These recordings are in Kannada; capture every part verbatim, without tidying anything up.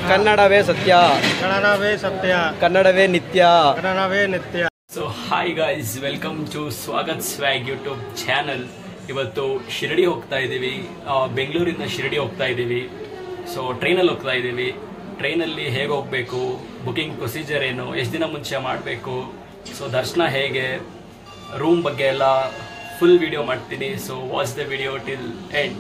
ಕನ್ನಡವೇ ಸತ್ಯ, ಕನ್ನಡವೇ ಸತ್ಯ, ಕನ್ನಡವೇ ನಿತ್ಯ, ಕನ್ನಡವೇ ನಿತ್ಯ. So hi guys, welcome to Swagat swag YouTube channel. ಇವತ್ತು ಶಿರಡಿ ಹೋಗ್ತಾ ಇದ್ದೀವಿ, ಬೆಂಗಳೂರಿಂದ ಶಿರಡಿ ಹೋಗ್ತಾ ಇದ್ದೀವಿ. ಸೊ ಟ್ರೈನಲ್ಲಿ ಹೋಗ್ತಾ ಇದ್ದೀವಿ. ಟ್ರೈನಲ್ಲಿ ಹೇಗೆ ಹೋಗಬೇಕು, ಬುಕಿಂಗ್ ಪ್ರೊಸೀಜರ್ ಏನು, ಎಷ್ಟು ದಿನ ಮುಂಚೆ ಮಾಡಬೇಕು, ಸೊ ದರ್ಶನ ಹೇಗೆ, ರೂಮ್ ಬಗ್ಗೆ ಎಲ್ಲ ಫುಲ್ ವಿಡಿಯೋ ಮಾಡ್ತೀನಿ. So watch the video till end.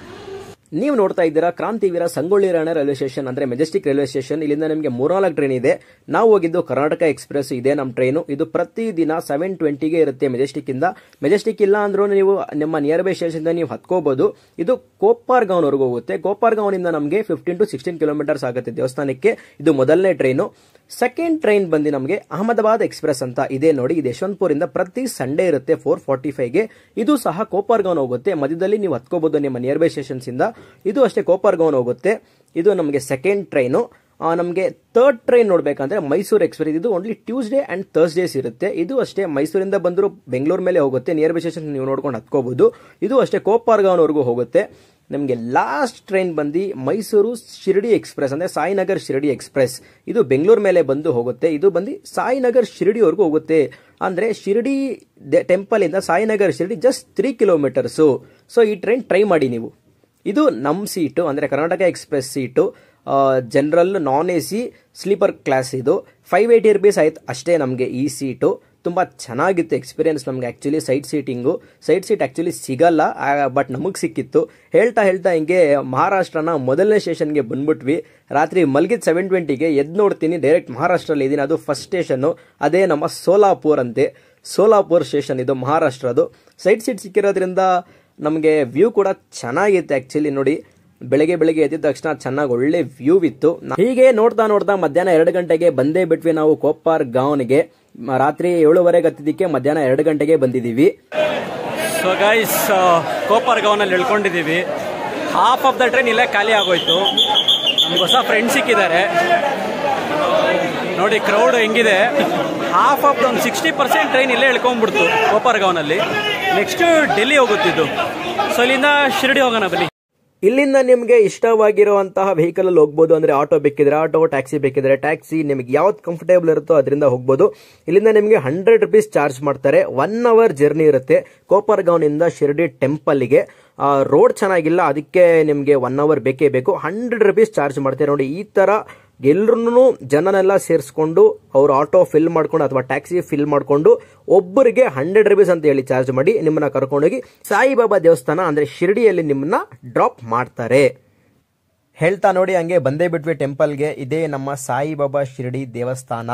ನೀವು ನೋಡ್ತಾ ಇದ್ದೀರಾ ಕ್ರಾಂತಿವೀರ ಸಂಗೊಳ್ಳಿ ರಾಯಣ್ಣ ರೈಲ್ವೆ ಸ್ಟೇಷನ್ ಅಂದ್ರೆ ಮೆಜೆಸ್ಟಿಕ್ ರೈಲ್ವೆ ಸ್ಟೇಷನ್. ಇಲ್ಲಿಂದ ನಿಮಗೆ ಮೂರ್ನಾಲ್ಕು ಟ್ರೈನ್ ಇದೆ. ನಾವು ಹೋಗಿದ್ದು ಕರ್ನಾಟಕ ಎಕ್ಸ್ಪ್ರೆಸ್ ಇದೆ ನಮ್ಮ ಟ್ರೈನು. ಇದು ಪ್ರತಿದಿನ ಸೆವೆನ್ ಟ್ವೆಂಟಿಗೆ ಇರುತ್ತೆ ಮೆಜೆಸ್ಟಿಕ್ ಇಂದ. ಮೆಜೆಸ್ಟಿಕ್ ಇಲ್ಲ ಅಂದ್ರೂ ನೀವು ನಿಮ್ಮ ನಿಯರ್ ಬೈ ಸ್ಟೇಷನ್ ನೀವು ಹತ್ಕೋಬಹುದು. ಇದು ಕೋಪಾರ್ಗಾಂವ್ವರೆಗೂ ಹೋಗುತ್ತೆ. ಕೋಪಾರ್ಗಾಂವ್ನಿಂದ ನಮಗೆ ಫಿಫ್ಟೀನ್ ಟು ಸಿಕ್ಸ್ಟೀನ್ ಕಿಲೋಮೀಟರ್ಸ್ ಆಗುತ್ತೆ ದೇವಸ್ಥಾನಕ್ಕೆ. ಇದು ಮೊದಲನೇ ಟ್ರೈನು. ಸೆಕೆಂಡ್ ಟ್ರೈನ್ ಬಂದು ನಮಗೆ ಅಹಮದಾಬಾದ್ ಎಕ್ಸ್ಪ್ರೆಸ್ ಅಂತ ಇದೆ ನೋಡಿ. ಇದು ಯಶವಂತಪುರ ಇಂದ ಪ್ರತಿ ಸಂಡೇ ಇರುತ್ತೆ ಫೋರ್ ಫಾರ್ಟಿ ಫೈವ್ಗೆ. ಇದು ಸಹ ಕೋಪಾರ್ಗಾಂವ್ ಹೋಗುತ್ತೆ. ಮಧ್ಯದಲ್ಲಿ ನೀವು ಹತ್ಕೋಬಹುದು ನಿಮ್ಮ ನಿಯರ್ ಬೈ ಸ್ಟೇಷನ್ಸ್ ಇಂದ. ಇದು ಅಷ್ಟೇ ಕೋಪಾರ್ಗಾಂವ್ ಹೋಗುತ್ತೆ. ಇದು ನಮಗೆ ಸೆಕೆಂಡ್ ಟ್ರೈನು. ನಮಗೆ ಥರ್ಡ್ ಟ್ರೈನ್ ನೋಡ್ಬೇಕಂದ್ರೆ ಮೈಸೂರು ಎಕ್ಸ್ಪ್ರೆಸ್. ಇದು ಓನ್ಲಿ ಟ್ಯೂಸ್ಡೇ ಅಂಡ್ ಥರ್ಸ್ಡೇಸ್ ಇರುತ್ತೆ. ಇದು ಅಷ್ಟೇ ಮೈಸೂರಿಂದ ಬಂದರೂ ಬೆಂಗಳೂರು ಮೇಲೆ ಹೋಗುತ್ತೆ. ನಿಯರ್ ಬೈ ಸ್ಟೇಷನ್ ನೀವು ನೋಡ್ಕೊಂಡು ಹತ್ಕೋಬಹುದು. ಇದು ಅಷ್ಟೇ ಕೋಪಾರ್ಗಾಂವ್ವರೆಗೂ ಹೋಗುತ್ತೆ. ನಮಗೆ ಲಾಸ್ಟ್ ಟ್ರೈನ್ ಬಂದು ಮೈಸೂರು ಶಿರಡಿ ಎಕ್ಸ್ಪ್ರೆಸ್ ಅಂದ್ರೆ ಸಾಯಿನಗರ್ ಶಿರಡಿ ಎಕ್ಸ್ಪ್ರೆಸ್. ಇದು ಬೆಂಗಳೂರು ಮೇಲೆ ಬಂದು ಹೋಗುತ್ತೆ. ಇದು ಬಂದು ಸಾಯಿನಗರ್ ಶಿರಡಿವರೆಗೂ ಹೋಗುತ್ತೆ. ಅಂದ್ರೆ ಶಿರಡಿ ಟೆಂಪಲ್ ಇಂದ Sainagar Shirdi just three kilometres. So ಈ ಟ್ರೈನ್ ಟ್ರೈ ಮಾಡಿ ನೀವು. ಇದು ನಮ್ಮ ಸೀಟು ಅಂದ್ರೆ Karnataka express seat. General, non A C, sleeper class. ಇದು ಫೈವ್ ಏಯ್ಟಿ ರುಪೀಸ್ ಆಯ್ತು ಅಷ್ಟೇ ನಮಗೆ ಈ ಸೀಟು. ತುಂಬ ಚೆನ್ನಾಗಿತ್ತು ಎಕ್ಸ್ಪೀರಿಯನ್ಸ್ ನಮಗೆ. Actually side seating side seat actually ಸಿಗಲ್ಲ, ಬಟ್ ನಮಗೆ ಸಿಕ್ಕಿತ್ತು. ಹೇಳ್ತಾ ಹೇಳ್ತಾ ಹಿಂಗೆ ಮಹಾರಾಷ್ಟ್ರನ ಮೊದಲನೇ ಸ್ಟೇಷನ್ಗೆ ಬಂದ್ಬಿಟ್ವಿ. ರಾತ್ರಿ ಮಲಗಿದ ಸೆವೆನ್ ಟ್ವೆಂಟಿಗೆ ಎದ್ದು ನೋಡ್ತೀನಿ ಡೈರೆಕ್ಟ್ ಮಹಾರಾಷ್ಟ್ರಲ್ಲಿ ಇದ್ದೀನಿ. ಅದು ಫಸ್ಟ್ ಸ್ಟೇಷನ್ನು. ಅದೇ ನಮ್ಮ ಸೋಲಾಪುರ್ ಅಂತೆ. ಸೋಲಾಪುರ್ ಸ್ಟೇಷನ್ ಇದು ಮಹಾರಾಷ್ಟ್ರದು. ಸೈಡ್ ಸೀಟ್ ಸಿಕ್ಕಿರೋದ್ರಿಂದ ನಮಗೆ ವ್ಯೂ ಕೂಡ ಚೆನ್ನಾಗಿತ್ತು ಆ್ಯಕ್ಚುಲಿ. ನೋಡಿ ಬೆಳಗ್ಗೆ ಬೆಳಗ್ಗೆ ಎದ್ದಿದ ತಕ್ಷಣ ಚೆನ್ನಾಗಿ ಒಳ್ಳೆ ವ್ಯೂ ಇತ್ತು. ಹೀಗೆ ನೋಡ್ತಾ ನೋಡ್ತಾ ಮಧ್ಯಾಹ್ನ ಎರಡು ಗಂಟೆಗೆ ಬಂದೇ ಬಿಟ್ವಿ ನಾವು ಕೋಪಾರ್ಗಾಂವ್ಗೆ. ರಾತ್ರಿ ಏಳುವರೆಗೆ ಹತ್ತಿದ್ದಕ್ಕೆ ಮಧ್ಯಾಹ್ನ ಎರಡು ಗಂಟೆಗೆ ಬಂದಿದ್ದೀವಿ. ಸೊ ಗೈಸ್, ಕೋಪಾರ್ಗಾಂವ್ನಲ್ಲಿ ಇಳ್ಕೊಂಡಿದ್ದೀವಿ. ಹಾಫ್ ಆಫ್ ದ ಟ್ರೈನ್ ಇಲ್ಲೇ ಖಾಲಿ ಆಗೋಯ್ತು. ನಮ್ಗೆ ಹೊಸ ಫ್ರೆಂಡ್ ಸಿಕ್ಕಿದ್ದಾರೆ ನೋಡಿ. ಕ್ರೌಡ್ ಹೆಂಗಿದೆ. ಹಾಫ್ ಆಫ್ ದ ಒಂದು ಸಿಕ್ಸ್ಟಿ ಪರ್ಸೆಂಟ್ ಟ್ರೈನ್ ಇಲ್ಲೇ ಇಳ್ಕೊಂಡ್ಬಿಡ್ತು ಕೋಪಾರ್ಗಾಂವ್ನಲ್ಲಿ. ನೆಕ್ಸ್ಟ್ ಡೆಲ್ಲಿ ಹೋಗುತ್ತಿದ್ದು. ಸೊ ಇಲ್ಲಿಂದ ಶಿರಡಿ ಹೋಗೋಣ ಬನ್ನಿ. ಇಲ್ಲಿಂದ ನಿಮಗೆ ಇಷ್ಟವಾಗಿರುವಂತಹ ವೆಹಿಕಲ್ ಅಲ್ಲಿ ಹೋಗ್ಬೋದು. ಅಂದ್ರೆ ಆಟೋ ಬೇಕಿದ್ರೆ ಆಟೋ, ಟ್ಯಾಕ್ಸಿ ಬೇಕಿದ್ರೆ ಟ್ಯಾಕ್ಸಿ, ನಿಮಗೆ ಯಾವ್ದು ಕಂಫರ್ಟೇಬಲ್ ಇರುತ್ತೋ ಅದರಿಂದ ಹೋಗ್ಬೋದು. ಇಲ್ಲಿಂದ ನಿಮಗೆ ಹಂಡ್ರೆಡ್ ರುಪೀಸ್ ಚಾರ್ಜ್ ಮಾಡ್ತಾರೆ. ಒನ್ ಅವರ್ ಜರ್ನಿ ಇರುತ್ತೆ ಕೋಪಾರ್ಗಾಂವ್ನಿಂದ ಶಿರಡಿ ಟೆಂಪಲ್ಗೆ. ರೋಡ್ ಚೆನ್ನಾಗಿಲ್ಲ, ಅದಕ್ಕೆ ನಿಮಗೆ ಒನ್ ಅವರ್ ಬೇಕೇ ಬೇಕು. ಹಂಡ್ರೆಡ್ ರುಪೀಸ್ ಚಾರ್ಜ್ ಮಾಡ್ತಾರೆ ನೋಡಿ. ಈ ತರ ಎಲ್ಲರೂ ಜನನೆಲ್ಲ ಸೇರಿಸ್ಕೊಂಡು ಅವ್ರು ಆಟೋ ಫಿಲ್ ಮಾಡ್ಕೊಂಡು ಅಥವಾ ಟ್ಯಾಕ್ಸಿ ಫಿಲ್ ಮಾಡ್ಕೊಂಡು ಒಬ್ಬರಿಗೆ ಹಂಡ್ರೆಡ್ ರುಪೀಸ್ ಅಂತ ಹೇಳಿ ಚಾರ್ಜ್ ಮಾಡಿ ನಿಮ್ಮನ್ನ ಕರ್ಕೊಂಡೋಗಿ ಸಾಯಿಬಾಬಾ ದೇವಸ್ಥಾನ ಅಂದ್ರೆ ಶಿರಡಿಯಲ್ಲಿ ನಿಮ್ಮನ್ನ ಡ್ರಾಪ್ ಮಾಡ್ತಾರೆ. ಹೇಳ್ತಾ ನೋಡಿ ಹಂಗೆ ಬಂದೇ ಬಿಟ್ವಿ ಟೆಂಪಲ್ಗೆ. ಇದೇ ನಮ್ಮ ಸಾಯಿಬಾಬಾ ಶಿರಡಿ ದೇವಸ್ಥಾನ.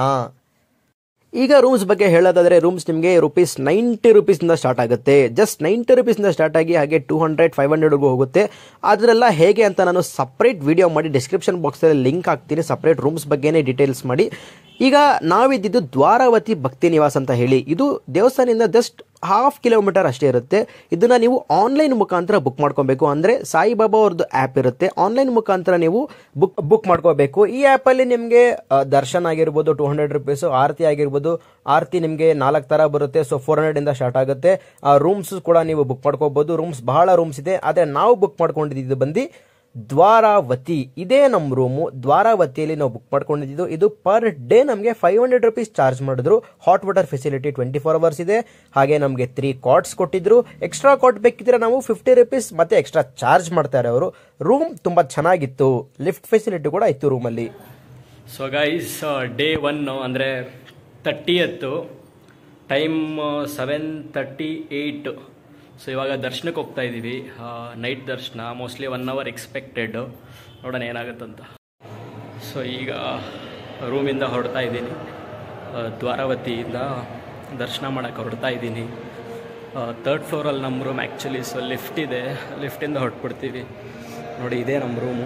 ಈಗ ರೂಮ್ಸ್ ಬಗ್ಗೆ ಹೇಳೋದಾದ್ರೆ ರೂಮ್ಸ್ ನಿಮಗೆ ರುಪೀಸ್ ನೈಂಟಿ ರುಪೀಸ್ನಿಂದ ಸ್ಟಾರ್ಟ್ ಆಗುತ್ತೆ. ಜಸ್ಟ್ ನೈಂಟಿ ರುಪೀಸ್ನಿಂದ ಸ್ಟಾರ್ಟ್ ಆಗಿ ಹಾಗೆ ಟೂ ಹಂಡ್ರೆಡ್ ಫೈವ್ ಹಂಡ್ರೆಡ್ಗೂ ಹೋಗುತ್ತೆ. ಅದರೆಲ್ಲ ಹೇಗೆ ಅಂತ ನಾನು ಸಪ್ರೇಟ್ ವಿಡಿಯೋ ಮಾಡಿ ಡಿಸ್ಕ್ರಿಪ್ಷನ್ ಬಾಕ್ಸಲ್ಲಿ ಲಿಂಕ್ ಹಾಕ್ತೀನಿ. ಸಪ್ರೇಟ್ ರೂಮ್ಸ್ ಬಗ್ಗೆನೇ ಡೀಟೇಲ್ಸ್ ಮಾಡಿ. ಈಗ ನಾವಿದ್ದಿದ್ದು ದ್ವಾರಾವತಿ ಭಕ್ತಿ ನಿವಾಸ್ ಅಂತ ಹೇಳಿ. ಇದು ದೇವಸ್ಥಾನದಿಂದ ಜಸ್ಟ್ ಹಾಫ್ ಕಿಲೋಮೀಟರ್ ಅಷ್ಟೇ ಇರುತ್ತೆ. ಇದನ್ನ ನೀವು ಆನ್ಲೈನ್ ಮುಖಾಂತರ ಬುಕ್ ಮಾಡ್ಕೋಬೇಕು. ಅಂದ್ರೆ ಸಾಯಿಬಾಬಾ ಅವ್ರದ್ದು ಆ್ಯಪ್ ಇರುತ್ತೆ, ಆನ್ಲೈನ್ ಮುಖಾಂತರ ನೀವು ಬುಕ್ ಬುಕ್ ಮಾಡ್ಕೋಬೇಕು. ಈ ಆ್ಯಪಲ್ಲಿ ನಿಮಗೆ ದರ್ಶನ್ ಆಗಿರ್ಬೋದು ಟೂ ಹಂಡ್ರೆಡ್ ರುಪೀಸು, ಆರತಿ ಆಗಿರ್ಬೋದು. ಆರತಿ ನಿಮಗೆ ನಾಲ್ಕು ತರ ಬರುತ್ತೆ. ಸೊ ಫೋರ್ ಹಂಡ್ರೆಡ್ ಇಂದ ಸ್ಟಾರ್ಟ್ ಆಗುತ್ತೆ. ರೂಮ್ಸ್ ಕೂಡ ನೀವು ಬುಕ್ ಮಾಡ್ಕೋಬಹುದು. ರೂಮ್ಸ್ ಬಹಳ ರೂಮ್ಸ್ ಇದೆ. ಆದರೆ ನಾವು ಬುಕ್ ಮಾಡ್ಕೊಂಡಿದ್ದು ಬಂದು ದ್ವಾರಾವತಿ. ಇದೇ ನಮ್ಮ ರೂಮು. ದ್ವಾರಾವತಿಯಲ್ಲಿ ನಾವು ಬುಕ್ ಮಾಡ್ಕೊಂಡಿದ್ದು. ಇದು ಪರ್ ಡೇ ನಮಗೆ ಫೈವ್ ಹಂಡ್ರೆಡ್ ರುಪೀಸ್ ಚಾರ್ಜ್ ಮಾಡಿದ್ರು. Hot water facility twenty four hours ಇದೆ. ಹಾಗೆ ನಮಗೆ ತ್ರೀ ಕಾಟ್ಸ್ ಕೊಟ್ಟಿದ್ರು. ಎಕ್ಸ್ಟ್ರಾ ಕಾಟ್ ಬೇಕಿದ್ರೆ ನಾವು ಫಿಫ್ಟಿ ರುಪೀಸ್ ಮತ್ತೆ ಎಕ್ಸ್ಟ್ರಾ ಚಾರ್ಜ್ ಮಾಡ್ತಾರೆ ಅವರು. ರೂಮ್ ತುಂಬಾ ಚೆನ್ನಾಗಿತ್ತು. ಲಿಫ್ಟ್ ಫೆಸಿಲಿಟಿ ಕೂಡ ಇತ್ತು ರೂಮಲ್ಲಿ. ಸೊ ಗೈಸ್, ಡೇ ಒನ್ ಅಂದರೆ ತರ್ಟಿಯತ್ತು, time seven thirty eight. So ಇವಾಗ ದರ್ಶನಕ್ಕೆ ಹೋಗ್ತಾ ಇದ್ದೀವಿ. ನೈಟ್ ದರ್ಶನ, ಮೋಸ್ಟ್ಲಿ ಒನ್ ಅವರ್ ಎಕ್ಸ್ಪೆಕ್ಟೆಡ್. ನೋಡೋಣ ಏನಾಗುತ್ತಂತ. ಸೊ ಈಗ ರೂಮಿಂದ ಹೊರಡ್ತಾ ಇದ್ದೀನಿ. ದ್ವಾರಾವತಿಯಿಂದ ದರ್ಶನ ಮಾಡೋಕ್ಕೆ ಹೊರಡ್ತಾ ಇದ್ದೀನಿ. ತರ್ಡ್ ಫ್ಲೋರಲ್ಲಿ ನಮ್ಮ ರೂಮ್ ಆ್ಯಕ್ಚುಲಿ. ಸೊ ಲಿಫ್ಟ್ ಇದೆ, ಲಿಫ್ಟಿಂದ ಹೊರಟ್ಬಿಡ್ತೀವಿ. ನೋಡಿ ಇದೇ ನಮ್ಮ ರೂಮು.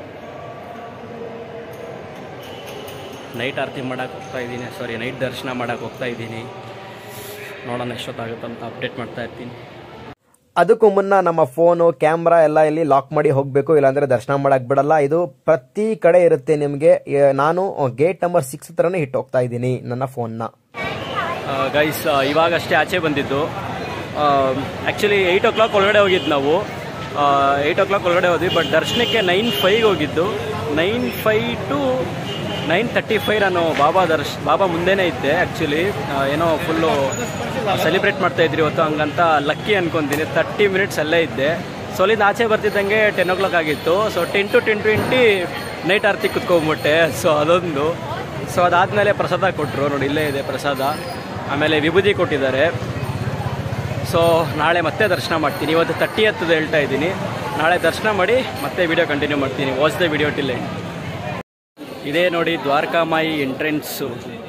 ನೈಟ್ ಆರತಿ ಮಾಡೋಕ್ಕೆ ಹೋಗ್ತಾ ಇದ್ದೀನಿ. ಸಾರಿ, ನೈಟ್ ದರ್ಶನ ಮಾಡೋಕ್ಕೆ ಹೋಗ್ತಾ ಇದ್ದೀನಿ. ನೋಡೋಣ ಎಷ್ಟೊತ್ತಾಗುತ್ತಂತ ಅಪ್ಡೇಟ್ ಮಾಡ್ತಾ ಇರ್ತೀನಿ. ಅದಕ್ಕೂ ಮುನ್ನ ನಮ್ಮ ಫೋನು, ಕ್ಯಾಮ್ರಾ ಎಲ್ಲ ಇಲ್ಲಿ ಲಾಕ್ ಮಾಡಿ ಹೋಗಬೇಕು, ಇಲ್ಲಾಂದ್ರೆ ದರ್ಶನ ಮಾಡಕ್ ಬಿಡಲ್ಲ. ಇದು ಪ್ರತಿ ಕಡೆ ಇರುತ್ತೆ ನಿಮಗೆ. ನಾನು ಗೇಟ್ ನಂಬರ್ ಸಿಕ್ಸ್ ಹತ್ರನೇ ಇಟ್ಟು ಹೋಗ್ತಾ ಇದ್ದೀನಿ ನನ್ನ ಫೋನ್ನ. ಗೈಸ್, ಇವಾಗಷ್ಟೇ ಆಚೆ ಬಂದಿದ್ದು. ಆ್ಯಕ್ಚುಲಿ ಏಯ್ಟ್ ಓ ಕ್ಲಾಕ್ ಒಳಗಡೆ ಹೋಗಿದ್ದು ನಾವು. ಏಯ್ಟ್ ಓ ಕ್ಲಾಕ್ ಒಳಗಡೆ ಹೋದ್ವಿ. ಬಟ್ ದರ್ಶನಕ್ಕೆ ನೈನ್ ಫೈವ್ಗೆ ಹೋಗಿದ್ದು. Nine five to nine thirty five ನಾನು ಬಾಬಾ ದರ್ಶ್ ಬಾಬಾ ಮುಂದೆನೇ ಇದ್ದೆ. ಆ್ಯಕ್ಚುಲಿ ಏನೋ ಫುಲ್ಲು ಸೆಲಿಬ್ರೇಟ್ ಮಾಡ್ತಾ ಇದ್ರಿ ಇವತ್ತು, ಹಂಗಂತ ಲಕ್ಕಿ ಅನ್ಕೊತೀನಿ. ತರ್ಟಿ ಮಿನಿಟ್ಸ್ ಅಲ್ಲೇ ಇದ್ದೆ. ಸೊ ಅಲ್ಲಿಂದ ಆಚೆ ಬರ್ತಿದ್ದಂಗೆ ಟೆನ್ ಓ ಕ್ಲಾಕ್ ಆಗಿತ್ತು. So ten to ten twenty night aarti ಕುತ್ಕೊಂಡ್ಬಿಟ್ಟೆ. ಸೊ ಅದೊಂದು. ಸೊ ಅದಾದಮೇಲೆ ಪ್ರಸಾದ ಕೊಟ್ಟರು, ನೋಡಿ ಇಲ್ಲೇ ಇದೆ ಪ್ರಸಾದ. ಆಮೇಲೆ ವಿಭೂತಿ ಕೊಟ್ಟಿದ್ದಾರೆ. ಸೊ ನಾಳೆ ಮತ್ತೆ ದರ್ಶನ ಮಾಡ್ತೀನಿ. ಇವತ್ತು ತರ್ಟಿ ಹತ್ತದು ಹೇಳ್ತಾ ಇದ್ದೀನಿ. ನಾಳೆ ದರ್ಶನ ಮಾಡಿ ಮತ್ತೆ ವಿಡಿಯೋ ಕಂಟಿನ್ಯೂ ಮಾಡ್ತೀನಿ. Watch the video till end. ಇದೇ ನೋಡಿ ದ್ವಾರಕಾಮಾಯಿ ಎಂಟ್ರೆನ್ಸು.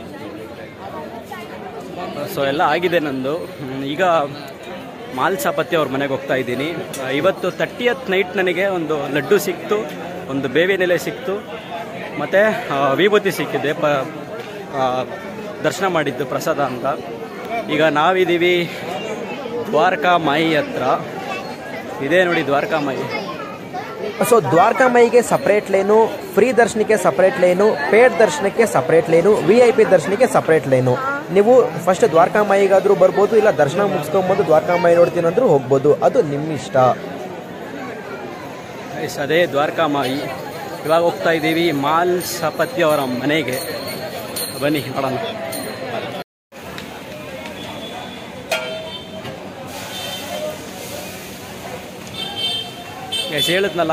ಸೊ ಎಲ್ಲ ಆಗಿದೆ ನಂದು. ಈಗ ಮಾಲ್ಸಾಪತಿ ಅವ್ರ ಮನೆಗೆ ಹೋಗ್ತಾ ಇದ್ದೀನಿ. ಇವತ್ತು ತರ್ಟಿಯತ್ ನೈಟ್ ನನಗೆ ಒಂದು ಲಡ್ಡು ಸಿಕ್ತು, ಒಂದು ಬೇವಿನೆಲೆ ಸಿಕ್ತು, ಮತ್ತು ವಿಭೂತಿ ಸಿಕ್ಕಿದೆ ಪ ದರ್ಶನ ಮಾಡಿದ್ದು ಪ್ರಸಾದ ಅಂತ. ಈಗ ನಾವಿದ್ದೀವಿ ದ್ವಾರಕಾಮಾಯಿ ಹತ್ರ. ಇದೇ ನೋಡಿ ದ್ವಾರಕಾಮಾಯಿ. ಸೊ ದ್ವಾರಕಾಮಾಯಿಗೆ ಸಪ್ರೇಟ್ ಲೈನು, ಫ್ರೀ ದರ್ಶನಕ್ಕೆ ಸಪ್ರೇಟ್ ಲೈನು, ಪೇಡ್ ದರ್ಶನಕ್ಕೆ separate line, V I P ದರ್ಶನಕ್ಕೆ ಸಪ್ರೇಟ್ ಲೈನು. ನೀವು ಫಸ್ಟ್ ದ್ವಾರಕಾಮಾಯಿಗಾದರೂ ಬರ್ಬೋದು, ಇಲ್ಲ ದರ್ಶನ ಮುಗಿಸ್ಕೊಂಬಂದು ದ್ವಾರಕಾಮಾಯಿ ನೋಡ್ತೀನಿ ಅಂದ್ರೂ ಹೋಗ್ಬೋದು, ಅದು ನಿಮ್ಮ ಇಷ್ಟ. ಅದೇ ದ್ವಾರಕಾಮಾಯಿ. ಇವಾಗ ಹೋಗ್ತಾ ಇದ್ದೀವಿ ಮಾಲ್ಸಾಪತಿ ಅವರ ಮನೆಗೆ. ಬನ್ನಿ ನೋಡೋಣ. ಎಷ್ಟು ಹೇಳಿದ್ನಲ್ಲ,